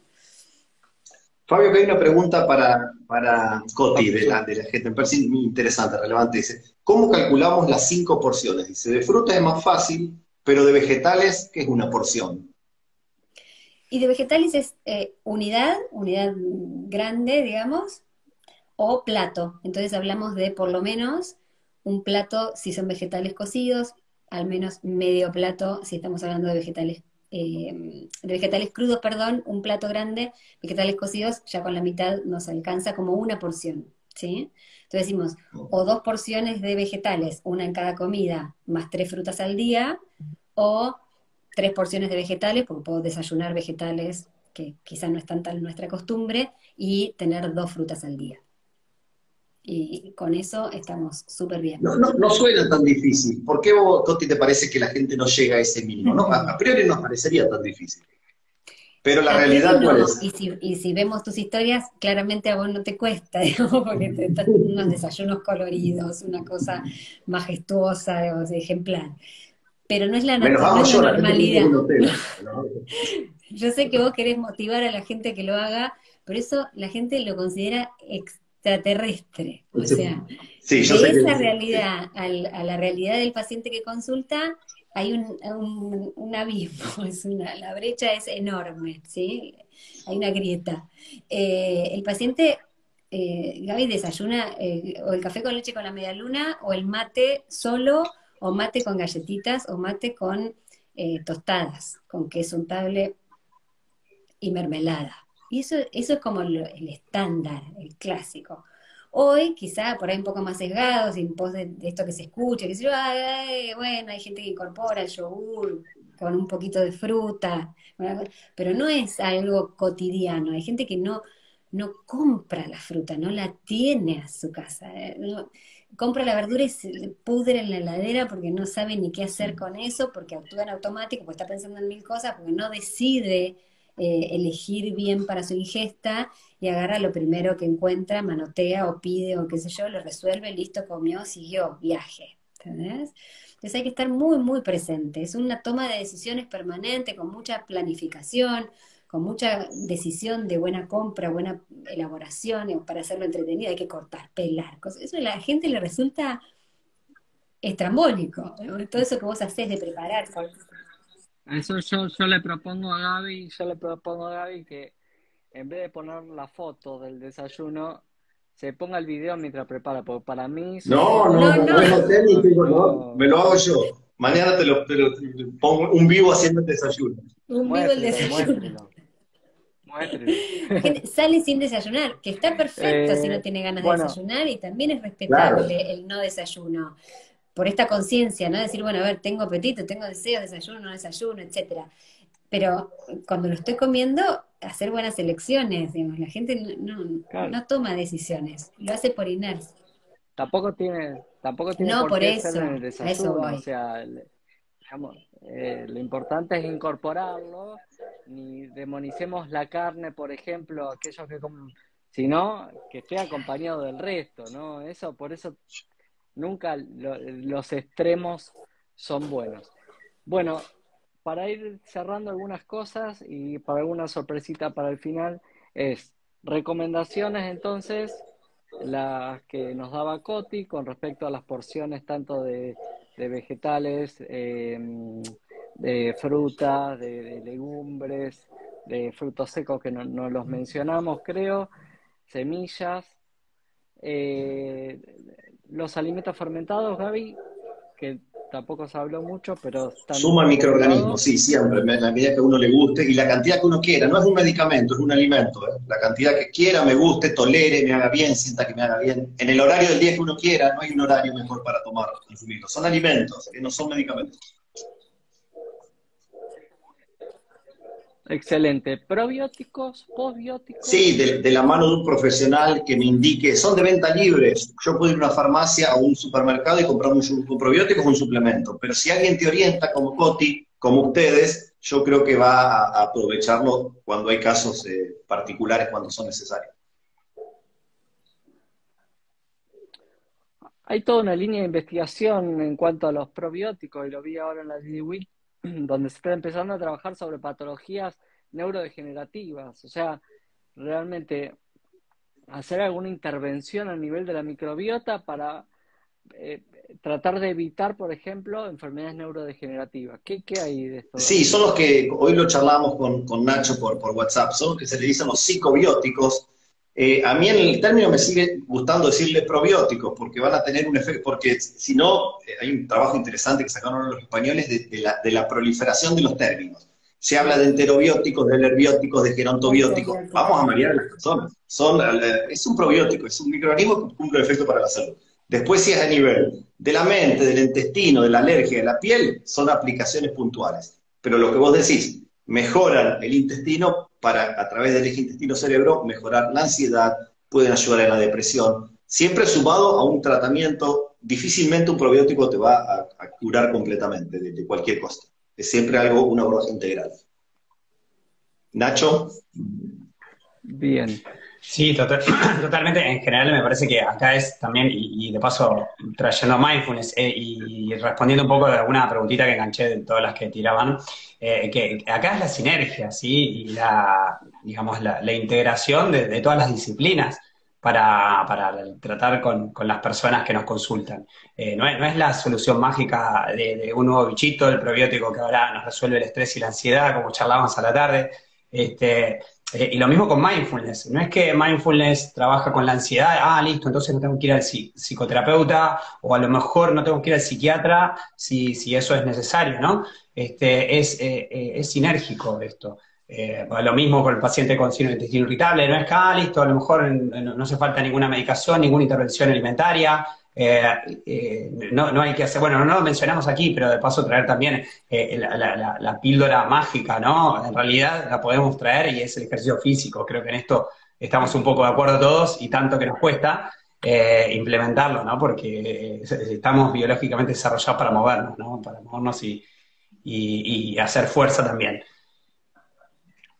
Fabio, que hay una pregunta para Coti de la gente, me parece muy interesante, relevante. Dice, ¿cómo calculamos las 5 porciones? Dice, de frutas es más fácil, pero de vegetales, ¿qué es una porción? Y de vegetales es unidad grande, digamos, o plato. Entonces hablamos de por lo menos un plato si son vegetales cocidos, al menos medio plato si estamos hablando de vegetales crudos, perdón, un plato grande, vegetales cocidos, ya con la mitad nos alcanza como una porción, ¿sí? Entonces decimos, o 2 porciones de vegetales, una en cada comida, más 3 frutas al día, o 3 porciones de vegetales, porque puedo desayunar vegetales, que quizás no es tan nuestra costumbre, y tener 2 frutas al día. Y con eso estamos súper bien. No suena tan difícil. ¿Por qué vos, Coti, te parece que la gente no llega a ese mínimo? No, a priori no parecería tan difícil. Pero la A priori realidad, ¿cuál no, es? y si vemos tus historias, claramente a vos no te cuesta, digamos, porque estás unos desayunos coloridos, una cosa majestuosa, digamos, ejemplar. Pero no es la, Menos no hago es la yo, la gente que vive en normalidad. un hotel. Yo sé que vos querés motivar a la gente que lo haga, por eso la gente lo considera extraterrestre. O sea, Sí, yo de sé que esa sí. realidad a la realidad del paciente que consulta, hay un abismo, la brecha es enorme, ¿sí? Hay una grieta. El paciente, Gaby, desayuna o el café con leche con la media luna, o el mate solo, o mate con galletitas, o mate con tostadas, con queso untable y mermelada. Y eso es como el estándar, el clásico. Hoy, quizá por ahí un poco más sesgados, en pos de esto que se escucha, que se yo, bueno, hay gente que incorpora el yogur con un poquito de fruta, bueno, pero no es algo cotidiano. Hay gente que no compra la fruta, no la tiene a su casa. Compra la verdura y se le pudre en la heladera porque no sabe ni qué hacer con eso, porque actúa en automático, porque está pensando en mil cosas, porque no decide elegir bien para su ingesta y agarra lo primero que encuentra, manotea o pide o qué sé yo, lo resuelve, listo, comió, siguió, viaje. ¿entendés? Entonces hay que estar muy, muy presente. Es una toma de decisiones permanente, con mucha planificación, con mucha decisión de buena compra, buena elaboración, para hacerlo entretenido. Hay que cortar, pelar, cosas. Eso a la gente le resulta estrambólico, ¿no? Todo eso que vos hacés de preparar. Eso yo le propongo a Gaby que en vez de poner la foto del desayuno, se ponga el video mientras prepara, porque para mí No, son no, No, no, no. no es hotel ni tengo, no, me no, lo hago yo. Mañana te pongo un vivo haciendo el desayuno. Un vivo el muéstrelo, desayuno. muéstrelo, muéstrelo. La gente sale sin desayunar, que está perfecto si no tiene ganas de Bueno, desayunar y también es Claro. respetable el no desayuno. Por esta conciencia, ¿no? Decir, bueno, a ver, tengo apetito, tengo deseos, desayuno, no desayuno, etcétera. Pero cuando lo estoy comiendo, hacer buenas elecciones, digamos. La gente claro, no toma decisiones, lo hace por inercia. tampoco tiene No por por qué ser eso, en el a eso desayuno, o voy. sea, digamos, lo importante es incorporarlo, ni demonicemos la carne, por ejemplo, aquellos que comen, sino que esté acompañado del resto, ¿no? Eso, por eso nunca los extremos son buenos. Bueno, para ir cerrando algunas cosas y para alguna sorpresita para el final, es recomendaciones entonces, las que nos daba Coti con respecto a las porciones tanto de vegetales, de frutas, de legumbres, de frutos secos que no los mencionamos, creo, semillas, eh, los alimentos fermentados, Gaby, que tampoco se habló mucho, pero están Suma microorganismos, recomendados. sí, siempre, en la medida que a uno le guste y la cantidad que uno quiera. No es un medicamento, es un alimento. ¿Eh? La cantidad que quiera, me guste, tolere, me haga bien, sienta que me haga bien. En el horario del día que uno quiera, no hay un horario mejor para tomar, consumirlos. Son alimentos, que no son medicamentos. Excelente. Probióticos, Sí, postbióticos. de la mano de un profesional que me indique, son de venta libre. Yo puedo ir a una farmacia o un supermercado y comprar un probiótico o un suplemento, pero si alguien te orienta como Coti, como ustedes, yo creo que va a aprovecharlo cuando hay casos particulares, cuando son necesarios. Hay toda una línea de investigación en cuanto a los probióticos, y lo vi ahora en la DDWIC, donde se está empezando a trabajar sobre patologías neurodegenerativas. O sea, realmente hacer alguna intervención a nivel de la microbiota para eh, tratar de evitar, por ejemplo, enfermedades neurodegenerativas. ¿Qué hay de esto, Sí, Gaby? son los que hoy lo charlamos con Nacho por WhatsApp, son los que se le dicen los psicobióticos. A mí en el término me sigue gustando decirle probióticos, porque van a tener un efecto, porque si no, hay un trabajo interesante que sacaron los españoles de la proliferación de los términos. Se habla de enterobióticos, de alerbióticos, de gerontobióticos. Vamos a Enterobióticos. marear a las personas. Es un probiótico, es un microorganismo que cumple un efecto para la salud. Después, si es a nivel de la mente, del intestino, de la alergia, de la piel, son aplicaciones puntuales. Pero lo que vos decís, mejoran el intestino para, a través del eje intestino-cerebro, mejorar la ansiedad, pueden ayudar en la depresión, siempre sumado a un tratamiento. Difícilmente un probiótico te va a curar completamente de cualquier cosa. Es siempre algo, una abordaje integral. Nacho. Bien. Sí, totalmente. En general me parece que acá es también, y de paso trayendo mindfulness y respondiendo un poco a alguna preguntita que enganché de todas las que tiraban, que acá es la sinergia, ¿sí? Y digamos, la integración de todas las disciplinas para tratar con las personas que nos consultan. No es la solución mágica de un nuevo bichito, el probiótico que ahora nos resuelve el estrés y la ansiedad, como charlábamos a la tarde. Y lo mismo con mindfulness. No es que mindfulness trabaja con la ansiedad, listo, entonces no tengo que ir al psicoterapeuta o a lo mejor no tengo que ir al psiquiatra si eso es necesario, ¿no? Es sinérgico esto. Lo mismo con el paciente con síndrome de intestino irritable, no es que, listo, a lo mejor no hace falta ninguna medicación, ninguna intervención alimentaria, no hay que hacer, bueno, no lo mencionamos aquí, pero de paso traer también la píldora mágica, ¿no? En realidad la podemos traer y es el ejercicio físico. Creo que en esto estamos un poco de acuerdo todos y tanto que nos cuesta implementarlo, ¿no? Porque estamos biológicamente desarrollados para movernos, ¿no? Para movernos y hacer fuerza también.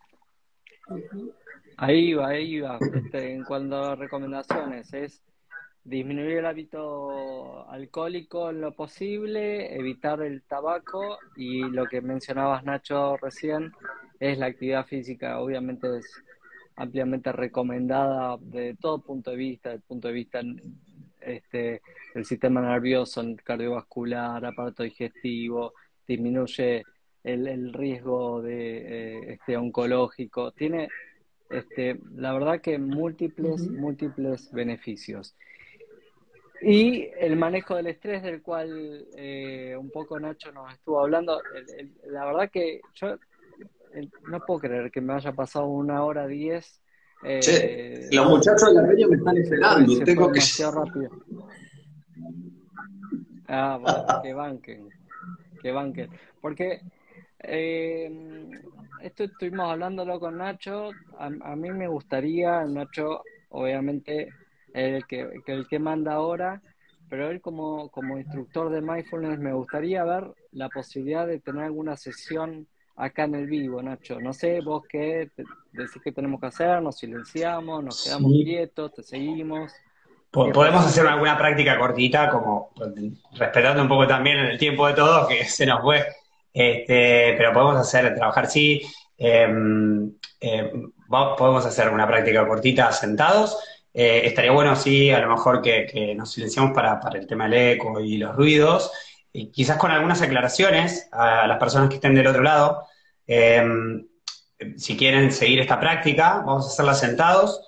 Ahí va, ahí va. En cuanto a recomendaciones, es disminuir el hábito alcohólico en lo posible, evitar el tabaco y lo que mencionabas, Nacho, recién, es la actividad física. Obviamente es ampliamente recomendada de todo punto de vista, del punto de vista del sistema nervioso, cardiovascular, aparato digestivo, disminuye el riesgo de oncológico. Tiene la verdad que múltiples beneficios. Y el manejo del estrés, del cual un poco Nacho nos estuvo hablando, la verdad que yo no puedo creer que me haya pasado 1 hora 10. Che, los muchachos de la peña me están esperando, Se fue tengo que... demasiado rápido. Ah, bueno, que banquen. Porque esto estuvimos hablándolo con Nacho. A mí me gustaría, Nacho, obviamente, el que manda ahora, pero él como instructor de mindfulness, me gustaría ver la posibilidad de tener alguna sesión acá en el vivo, Nacho. No sé, vos qué decís que tenemos que hacer, nos silenciamos, nos quedamos Sí. quietos, te seguimos. Si es Podemos hacer posible. alguna práctica cortita, como respetando un poco también el tiempo de todos, que se nos fue. Pero podemos trabajar, sí. Podemos hacer una práctica cortita sentados. Estaría bueno, sí, a lo mejor que nos silenciamos para el tema del eco y los ruidos, y quizás con algunas aclaraciones a las personas que estén del otro lado. Eh, si quieren seguir esta práctica, vamos a hacerla sentados.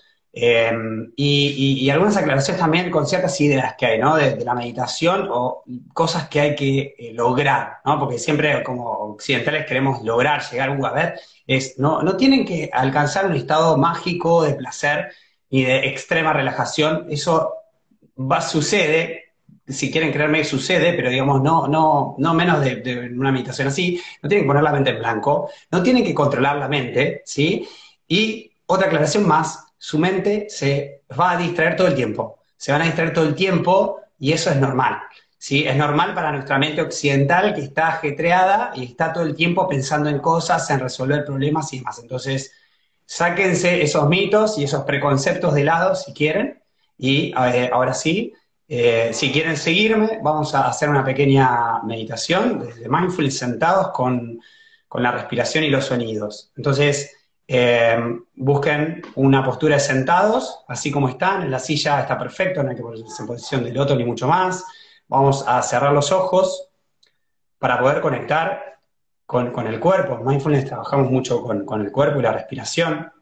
Y algunas aclaraciones también con ciertas ideas que hay, ¿no? De la meditación o cosas que hay que lograr, ¿no? Porque siempre como occidentales queremos lograr, llegar a ver, no tienen que alcanzar un estado mágico de placer y de extrema relajación. Eso sucede, si quieren creerme, sucede, pero digamos, no menos de una meditación así. No tienen que poner la mente en blanco, no tienen que controlar la mente, ¿sí? Y otra aclaración más, su mente se va a distraer todo el tiempo. Se van a distraer todo el tiempo y eso es normal, ¿sí? Es normal para nuestra mente occidental, que está ajetreada y está todo el tiempo pensando en cosas, en resolver problemas y demás. Entonces, sáquense esos mitos y esos preconceptos de lado si quieren. Y ahora sí, si quieren seguirme, vamos a hacer una pequeña meditación desde mindfulness sentados con la respiración y los sonidos. Entonces, busquen una postura de sentados, así como están. En la silla está perfecto, no hay que ponerse en posición de loto ni mucho más. Vamos a cerrar los ojos para poder conectar con el cuerpo. En mindfulness trabajamos mucho con el cuerpo y la respiración.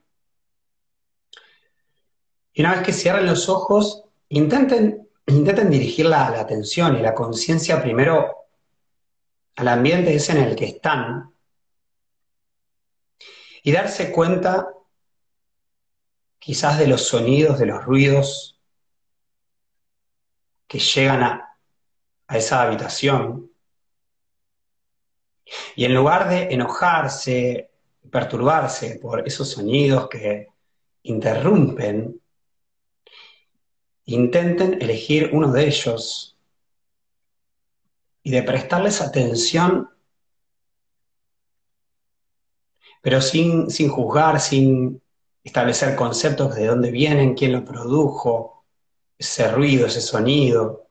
Y una vez que cierren los ojos, intenten dirigir la atención y la conciencia primero al ambiente ese en el que están y darse cuenta quizás de los sonidos, de los ruidos que llegan a esa habitación. Y en lugar de enojarse, perturbarse por esos sonidos que interrumpen, intenten elegir uno de ellos y de prestarles atención, pero sin juzgar, sin establecer conceptos de dónde vienen, quién lo produjo, ese ruido, ese sonido.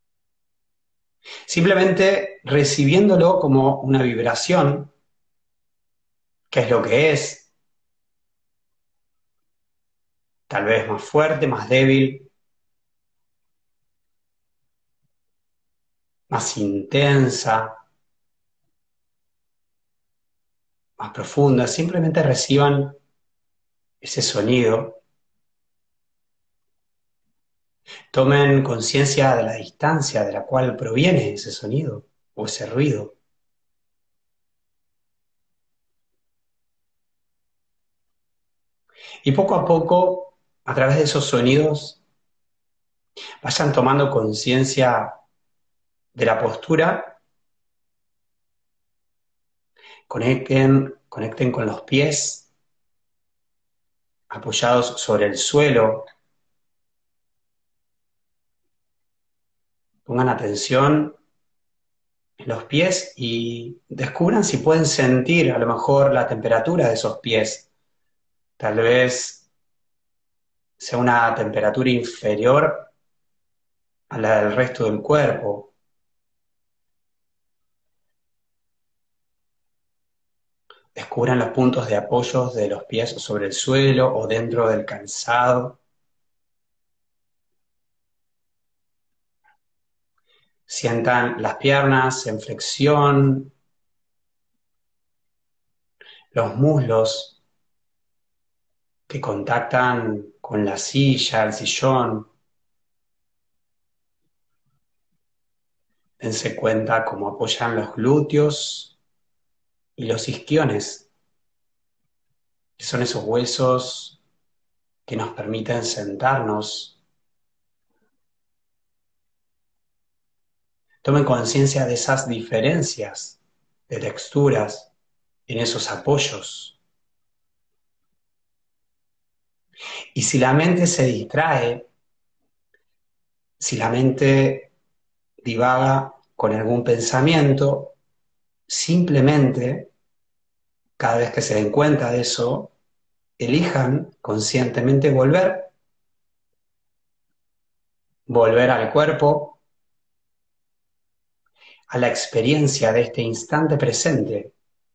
Simplemente recibiéndolo como una vibración, que es lo que es, tal vez más fuerte, más débil, más intensa, más profunda. Simplemente reciban ese sonido. Tomen conciencia de la distancia de la cual proviene ese sonido o ese ruido. Y poco a poco, a través de esos sonidos, vayan tomando conciencia de la postura. Conecten con los pies apoyados sobre el suelo. Pongan atención en los pies y descubran si pueden sentir a lo mejor la temperatura de esos pies. Tal vez sea una temperatura inferior a la del resto del cuerpo. Descubran los puntos de apoyo de los pies sobre el suelo o dentro del calzado. Sientan las piernas en flexión, los muslos que contactan con la silla, el sillón. Dense cuenta cómo apoyan los glúteos y los isquiones, que son esos huesos que nos permiten sentarnos. Tomen conciencia de esas diferencias de texturas en esos apoyos. Y si la mente se distrae, si la mente divaga con algún pensamiento, simplemente, cada vez que se den cuenta de eso, elijan conscientemente volver al cuerpo, a la experiencia de este instante presente.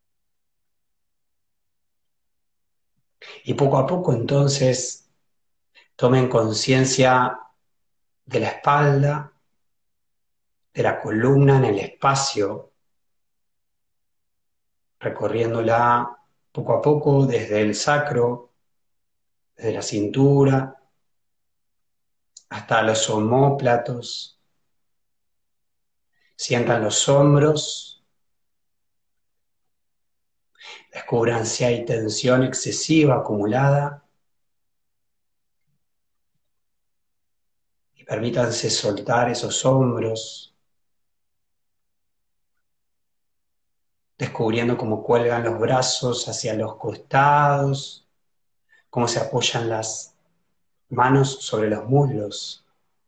Y poco a poco entonces tomen conciencia de la espalda, de la columna en el espacio, recorriéndola poco a poco desde el sacro, desde la cintura, hasta los omóplatos. Sientan los hombros, descubran si hay tensión excesiva acumulada y permítanse soltar esos hombros, descubriendo cómo cuelgan los brazos hacia los costados, cómo se apoyan las manos sobre los muslos.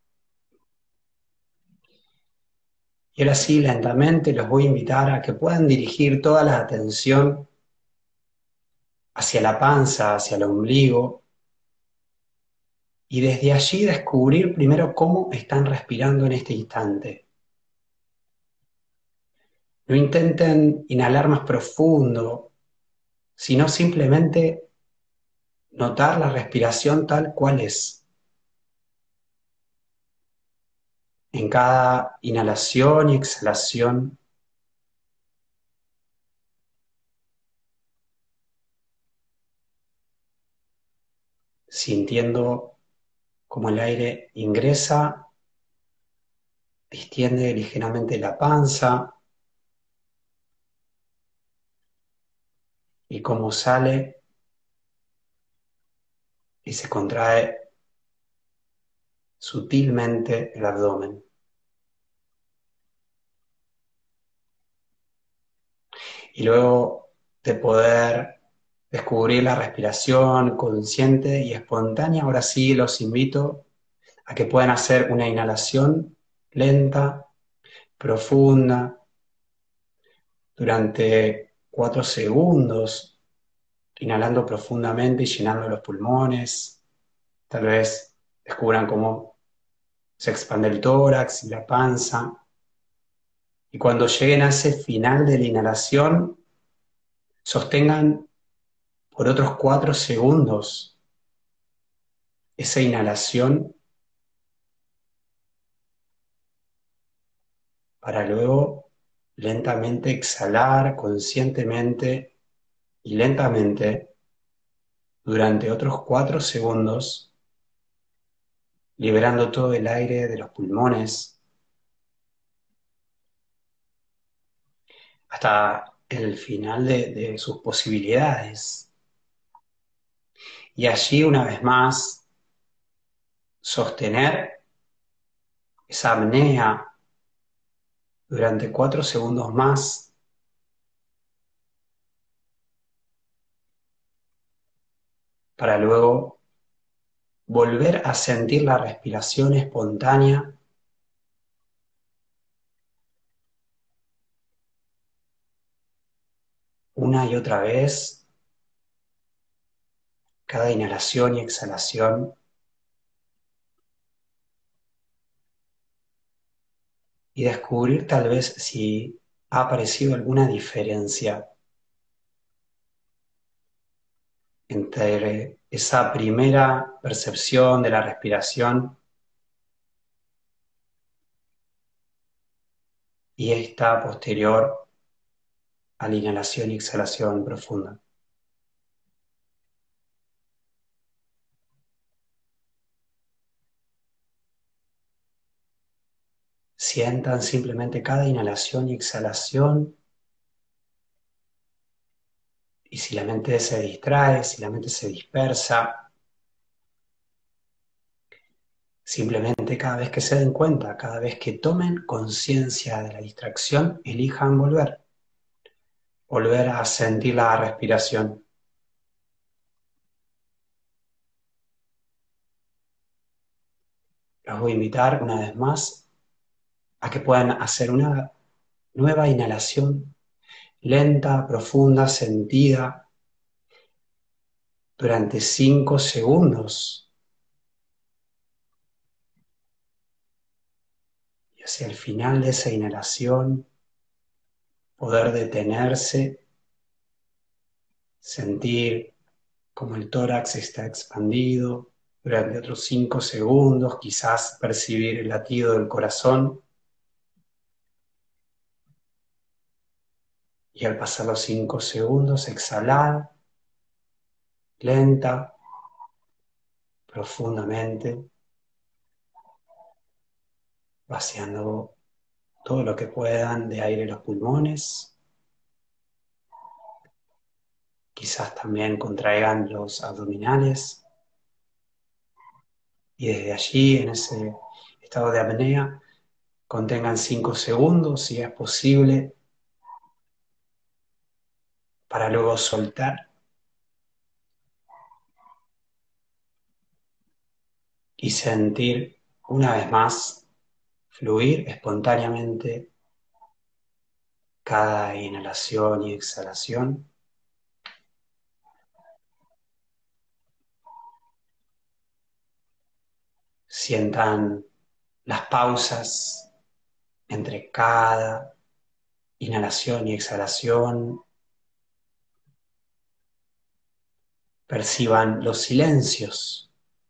Y ahora sí, lentamente los voy a invitar a que puedan dirigir toda la atención hacia la panza, hacia el ombligo, y desde allí descubrir primero cómo están respirando en este instante. No intenten inhalar más profundo, sino simplemente notar la respiración tal cual es. En cada inhalación y exhalación, sintiendo cómo el aire ingresa, distiende ligeramente la panza y cómo sale y se contrae sutilmente el abdomen. Y luego de poder descubrir la respiración consciente y espontánea, ahora sí los invito a que puedan hacer una inhalación lenta, profunda, durante 4 segundos, inhalando profundamente y llenando los pulmones. Tal vez descubran cómo se expande el tórax y la panza. Y cuando lleguen a ese final de la inhalación, sostengan por otros 4 segundos esa inhalación para luego lentamente exhalar conscientemente y lentamente durante otros 4 segundos, liberando todo el aire de los pulmones hasta el final de sus posibilidades. Y allí, una vez más, sostener esa apnea durante 4 segundos más, para luego volver a sentir la respiración espontánea una y otra vez, cada inhalación y exhalación, y descubrir tal vez si ha aparecido alguna diferencia entre esa primera percepción de la respiración y esta posterior a la inhalación y exhalación profunda. Sientan simplemente cada inhalación y exhalación, y si la mente se distrae, si la mente se dispersa, simplemente cada vez que se den cuenta, cada vez que tomen conciencia de la distracción, elijan volver a sentir la respiración. Los voy a invitar una vez más a que puedan hacer una nueva inhalación lenta, profunda, sentida, durante 5 segundos. Y hacia el final de esa inhalación, poder detenerse, sentir como el tórax está expandido durante otros 5 segundos, quizás percibir el latido del corazón. Y al pasar los 5 segundos, exhalar lenta, profundamente, vaciando todo lo que puedan de aire en los pulmones. Quizás también contraigan los abdominales. Y desde allí, en ese estado de apnea, contengan 5 segundos, si es posible, para luego soltar y sentir una vez más fluir espontáneamente cada inhalación y exhalación. Sientan las pausas entre cada inhalación y exhalación. Perciban los silencios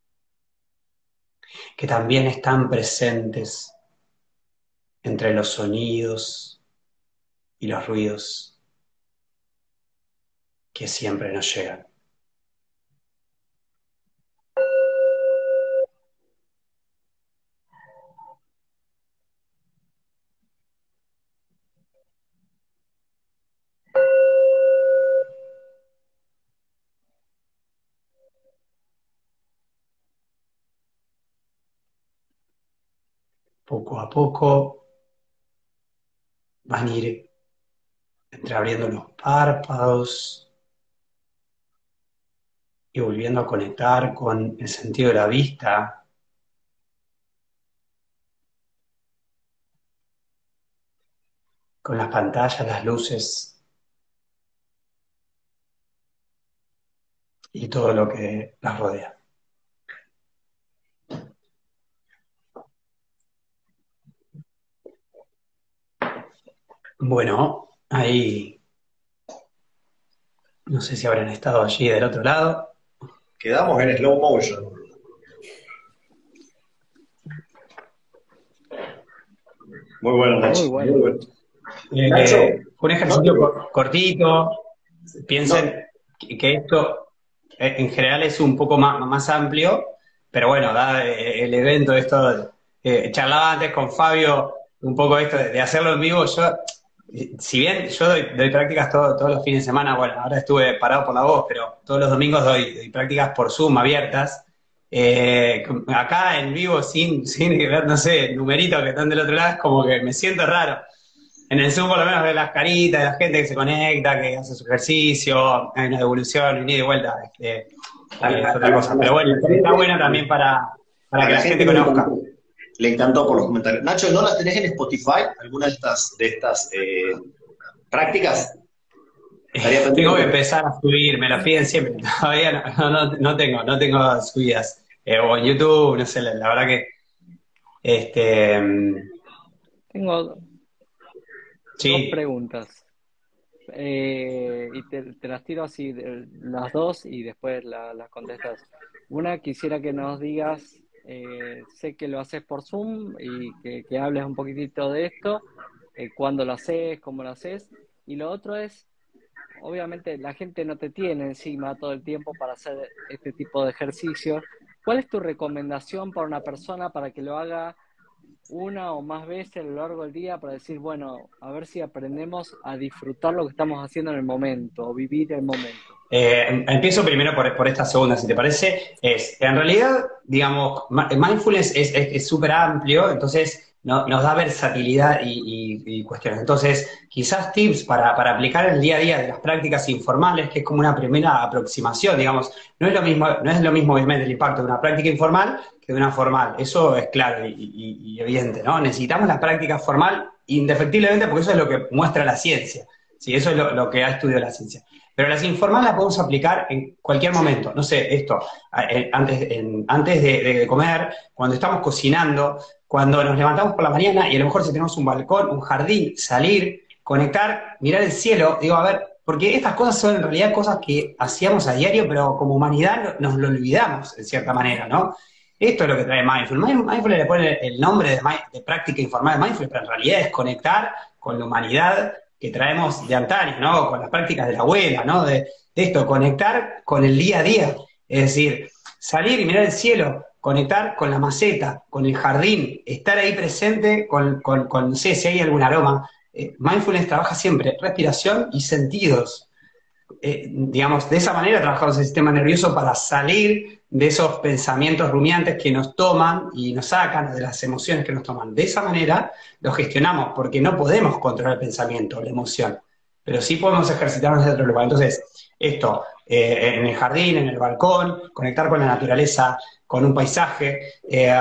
que también están presentes entre los sonidos y los ruidos que siempre nos llegan. Poco a poco van a ir entreabriendo los párpados y volviendo a conectar con el sentido de la vista, con las pantallas, las luces y todo lo que las rodea. Bueno, ahí no sé si habrán estado allí del otro lado. Quedamos en slow motion. Muy bueno, Nacho. Muy bueno. Muy bueno. Nacho, un ejercicio no, cortito. Piensen que esto en general es un poco más amplio, pero bueno, da el evento, esto, charlaba antes con Fabio un poco esto de hacerlo en vivo. Yo, si bien yo doy prácticas todos los fines de semana, bueno, ahora estuve parado por la voz, pero todos los domingos doy prácticas por Zoom abiertas. Acá en vivo sin ver, no sé, numeritos que están del otro lado, es como que me siento raro. En el Zoom por lo menos ve las caritas de la gente que se conecta, que hace su ejercicio, hay una devolución, un ida y vuelta, es otra cosa. Pero bueno, está bueno también para que la gente conozca. Le encantó por los comentarios. Nacho, ¿no las tenés en Spotify? ¿Alguna de estas prácticas? Tengo que empezar a subir, me lo piden siempre. Todavía no tengo subidas. O en YouTube, no sé, la verdad que Tengo dos Sí. preguntas. Y te las tiro así, las dos, y después las contestas. Una, quisiera que nos digas, sé que lo haces por Zoom y que hables un poquitito de esto, cuándo lo haces, cómo lo haces. Y lo otro es, obviamente la gente no te tiene encima todo el tiempo para hacer este tipo de ejercicio. ¿Cuál es tu recomendación para una persona para que lo haga una o más veces a lo largo del día para decir, bueno, a ver si aprendemos a disfrutar lo que estamos haciendo en el momento, o vivir el momento? Empiezo primero por esta segunda, si te parece. En realidad, digamos, mindfulness es súper amplio, entonces nos da versatilidad y cuestiones. Entonces, quizás tips para aplicar en el día a día de las prácticas informales, que es como una primera aproximación, digamos. No es lo mismo obviamente el impacto de una práctica informal que de una formal. Eso es claro y evidente, ¿no? Necesitamos la práctica formal indefectiblemente porque eso es lo que muestra la ciencia. Sí, eso es lo que ha estudiado la ciencia. Pero las informales las podemos aplicar en cualquier momento. No sé, esto, antes de comer, cuando estamos cocinando, cuando nos levantamos por la mañana y a lo mejor si tenemos un balcón, un jardín, salir, conectar, mirar el cielo, digo, a ver, porque estas cosas son en realidad cosas que hacíamos a diario, pero como humanidad nos lo olvidamos, en cierta manera, ¿no? Esto es lo que trae Mindfulness. Mindfulness le pone el nombre de práctica informal de Mindfulness, pero en realidad es conectar con la humanidad que traemos de antaño, ¿no? Con las prácticas de la abuela, ¿no? De esto, conectar con el día a día. Es decir, salir y mirar el cielo, conectar con la maceta, con el jardín, estar ahí presente no sé si hay algún aroma. Mindfulness trabaja siempre respiración y sentidos. Digamos, de esa manera trabajamos el sistema nervioso para salir de esos pensamientos rumiantes que nos toman y nos sacan de las emociones que nos toman. De esa manera lo gestionamos, porque no podemos controlar el pensamiento, la emoción, pero sí podemos ejercitarnos de otro lugar. Entonces, esto, en el jardín, en el balcón, conectar con la naturaleza, con un paisaje,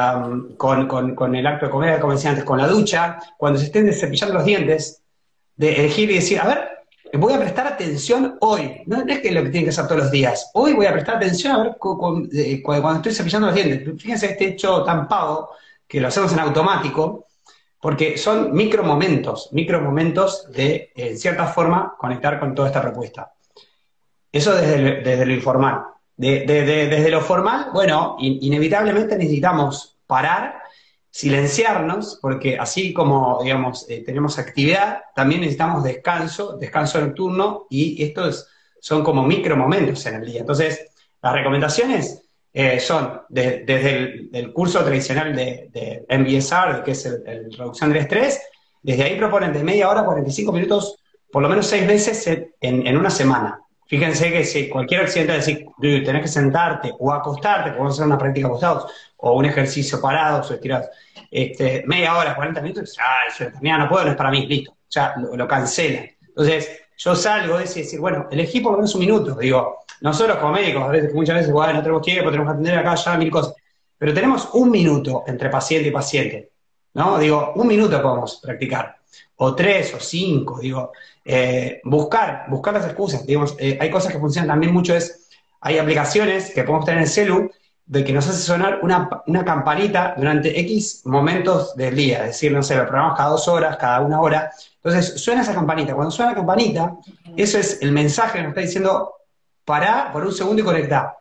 con el acto de comer, como decía antes, con la ducha, cuando se estén cepillando los dientes, de elegir y decir, a ver, voy a prestar atención hoy. No es que lo que tienen que hacer todos los días. Hoy voy a prestar atención a ver cuando estoy cepillando los dientes. Fíjense este hecho tan pavo, que lo hacemos en automático, porque son micromomentos de, en cierta forma, conectar con toda esta propuesta. Eso desde lo informal. Desde lo formal, bueno, inevitablemente necesitamos parar, silenciarnos, porque así como, digamos, tenemos actividad, también necesitamos descanso nocturno, y estos son como micromomentos en el día. Entonces, las recomendaciones son desde el curso tradicional de MBSR, que es el reducción del estrés, desde ahí proponen de media hora a 45 minutos, por lo menos 6 veces en una semana. Fíjense que si cualquier accidente, decir, tenés que sentarte o acostarte, podemos hacer una práctica acostados, o un ejercicio parados o estirados, media hora, 40 minutos, yo también no puedo, no es para mí, listo, ya lo cancelan. Entonces, yo salgo de ese y decir, bueno, elegí por lo menos un minuto, digo, nosotros como médicos, muchas veces, bueno, no tenemos tiempo, tenemos que atender acá, ya, mil cosas, pero tenemos un minuto entre paciente y paciente, ¿no? Digo, un minuto podemos practicar, o 3 o 5, digo, buscar las excusas, digamos, hay cosas que funcionan también mucho, hay aplicaciones que podemos tener en el celu, de que nos hace sonar una campanita durante X momentos del día, es decir, no sé, lo programamos cada 2 horas, cada 1 hora, entonces suena esa campanita, cuando suena la campanita, eso es el mensaje que nos está diciendo, pará por un segundo y conectá.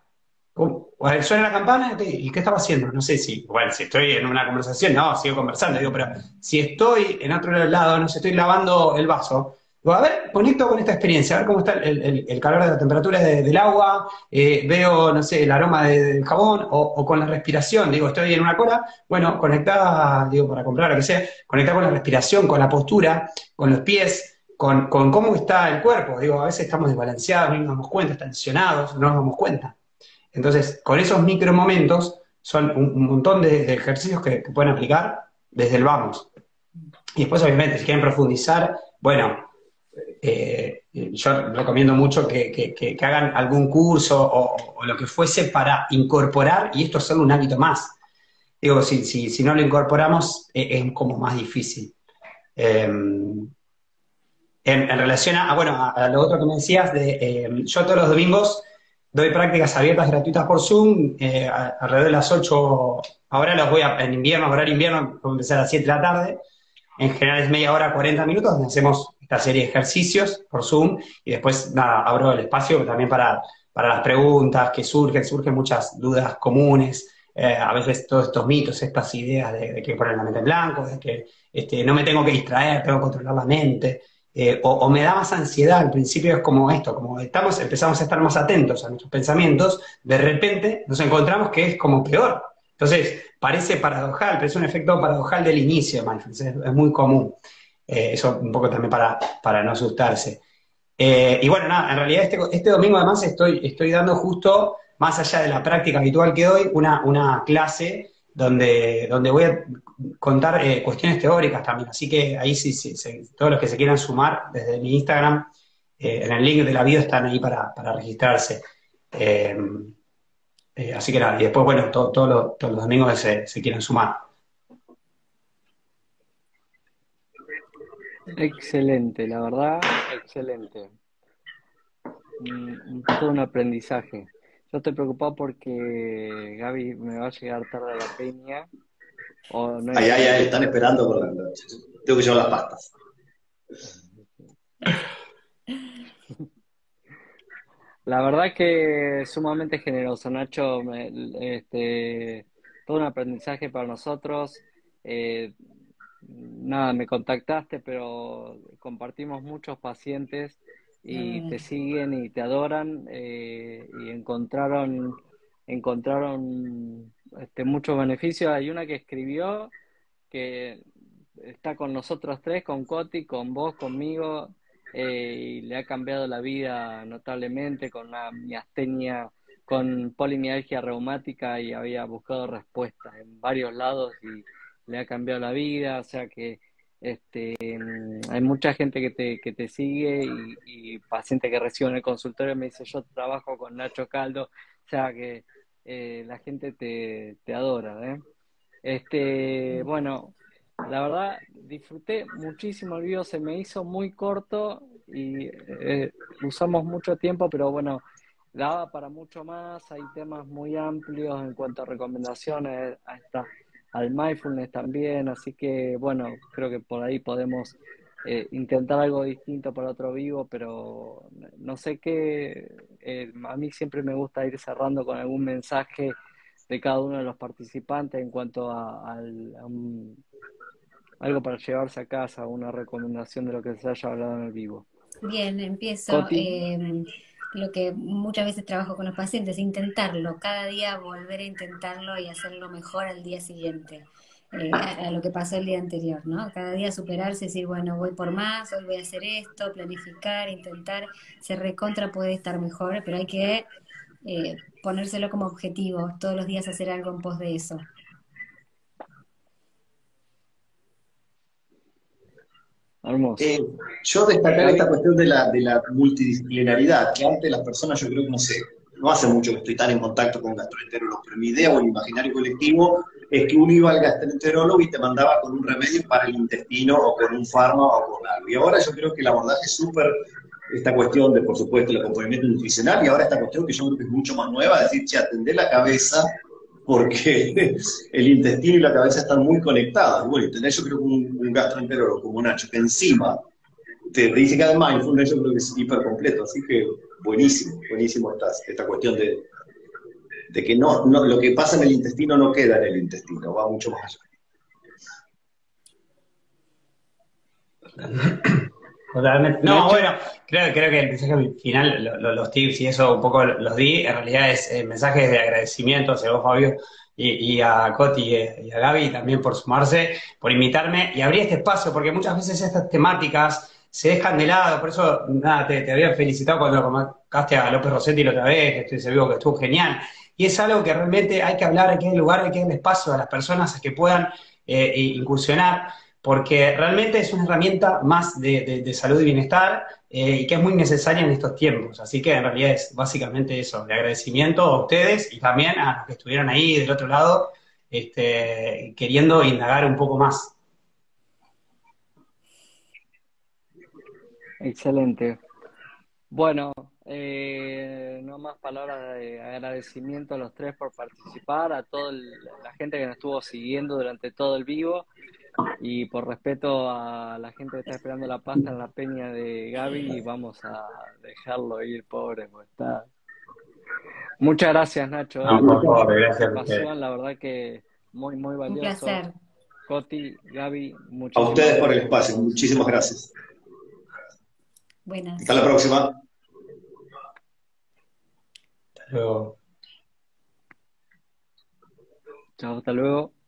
Suena la campana, ¿y qué estaba haciendo? No sé si, bueno, si estoy en una conversación, no, sigo conversando, digo, pero si estoy en otro lado, no sé, estoy lavando el vaso, digo, a ver, conecto con esta experiencia, a ver cómo está el calor de la temperatura del agua, veo, no sé, el aroma del jabón, o con la respiración, digo, estoy en una cola, bueno, conectá, digo, para comprar, lo que sea, conectá con la respiración, con la postura, con los pies, con cómo está el cuerpo, digo, a veces estamos desbalanceados, no nos damos cuenta, tensionados, no nos damos cuenta. Entonces, con esos micromomentos son un montón de ejercicios que pueden aplicar desde el vamos. Y después, obviamente, si quieren profundizar, bueno, yo recomiendo mucho que hagan algún curso o lo que fuese para incorporar y esto hacerlo un hábito más. Digo, si no lo incorporamos, es como más difícil. En relación a lo otro que me decías, yo todos los domingos doy prácticas abiertas gratuitas por Zoom, alrededor de las 8, ahora los voy en invierno, horario invierno, voy a empezar a las 7 de la tarde, En general es media hora, 40 minutos, donde hacemos esta serie de ejercicios por Zoom y después, nada, abro el espacio también para las preguntas que surgen muchas dudas comunes, a veces todos estos mitos, estas ideas de que poner la mente en blanco, de que no me tengo que distraer, tengo que controlar la mente, o me da más ansiedad. Al principio es como esto, como empezamos a estar más atentos a nuestros pensamientos, de repente nos encontramos que es como peor. Entonces, parece paradojal, pero es un efecto paradojal del inicio de mindfulness, es muy común. Eso un poco también para no asustarse. Y bueno, nada, en realidad este domingo además estoy dando justo, más allá de la práctica habitual que doy, una clase donde voy a contar cuestiones teóricas también. Así que ahí todos los que se quieran sumar desde mi Instagram, en el link de la bio están ahí para registrarse. Eh, Así que nada, y después, bueno, todos los domingos se quieren sumar. Excelente, la verdad, excelente. Todo un aprendizaje. Yo estoy preocupado porque Gaby me va a llegar tarde a la peña o no Ay, ay, ay, estoy. están esperando por la noche. Tengo que llevar las pastas. La verdad que sumamente generoso, Nacho. Todo un aprendizaje para nosotros. Eh, Nada, me contactaste, pero compartimos muchos pacientes y te siguen y te adoran y encontraron muchos beneficios. Hay una que escribió que está con nosotros tres, con Coti, con vos, conmigo, y le ha cambiado la vida notablemente con una miastenia, con polimialgia reumática y había buscado respuestas en varios lados y le ha cambiado la vida, o sea que hay mucha gente que te sigue y pacientes que recibo en el consultorio me dice yo trabajo con Nacho Caldo, o sea que la gente te adora, ¿eh? Bueno, la verdad disfruté muchísimo el video, se me hizo muy corto y usamos mucho tiempo, pero bueno, daba para mucho más, hay temas muy amplios en cuanto a recomendaciones, al mindfulness también, así que bueno, creo que por ahí podemos intentar algo distinto para otro vivo, pero no sé qué, a mí siempre me gusta ir cerrando con algún mensaje de cada uno de los participantes en cuanto algo para llevarse a casa, una recomendación de lo que se haya hablado en el vivo. Bien, empiezo. Coti, Lo que muchas veces trabajo con los pacientes, intentarlo, cada día volver a intentarlo y hacerlo mejor al día siguiente, a lo que pasó el día anterior, ¿no? Cada día superarse, decir, bueno, voy por más, hoy voy a hacer esto, planificar, intentar, se recontra puede estar mejor, pero hay que ponérselo como objetivo, todos los días hacer algo en pos de eso. hermoso. Yo destacar esta Gaby, cuestión de la multidisciplinaridad, que antes las personas, yo creo que no sé, no hace mucho que estoy tan en contacto con gastroenterólogos, pero mi idea o el imaginario colectivo es que uno iba al gastroenterólogo y te mandaba con un remedio para el intestino o con un fármaco o con algo. Y ahora yo creo que el abordaje es súper, esta cuestión de, por supuesto, el acompañamiento nutricional, y ahora esta cuestión que yo creo que es mucho más nueva, decir, che, atender la cabeza porque el intestino y la cabeza están muy conectados. Bueno, y tener yo creo que un gastroenterólogo como Nacho, que encima te dice que además mindfulness, yo creo que es hiper completo, así que buenísimo, buenísimo esta cuestión de que no, lo que pasa en el intestino no queda en el intestino, va mucho más allá. Totalmente. No, Nacho, bueno, creo que el mensaje final, los tips y eso un poco los di, en realidad es mensajes de agradecimiento hacia vos, Fabio, y a Coti y a Gaby también por sumarse, por invitarme y abrir este espacio, porque muchas veces estas temáticas se dejan de lado, por eso, nada, te había felicitado cuando lo convocaste a López Rossetti la otra vez, que estoy seguro que estuvo genial, y es algo que realmente hay que hablar, hay que dar lugar, hay que dar espacio a las personas a que puedan incursionar porque realmente es una herramienta más de salud y bienestar y que es muy necesaria en estos tiempos. Así que en realidad es básicamente eso, de agradecimiento a ustedes y también a los que estuvieron ahí del otro lado queriendo indagar un poco más. excelente. Bueno, no más palabras de agradecimiento a los tres por participar, a toda la gente que nos estuvo siguiendo durante todo el vivo. Y por respeto a la gente que está esperando la pasta en la peña de Gaby, vamos a dejarlo ir, pobre, porque está... Muchas gracias, Nacho, No, por por tu favor, gracias a ustedes. participación, la verdad que muy, muy Un valioso. placer. Coti, Gaby, A muchísimas ustedes por el gracias por espacio, todo. muchísimas gracias. Buenas. Hasta la próxima. Hasta luego. Chao, hasta luego.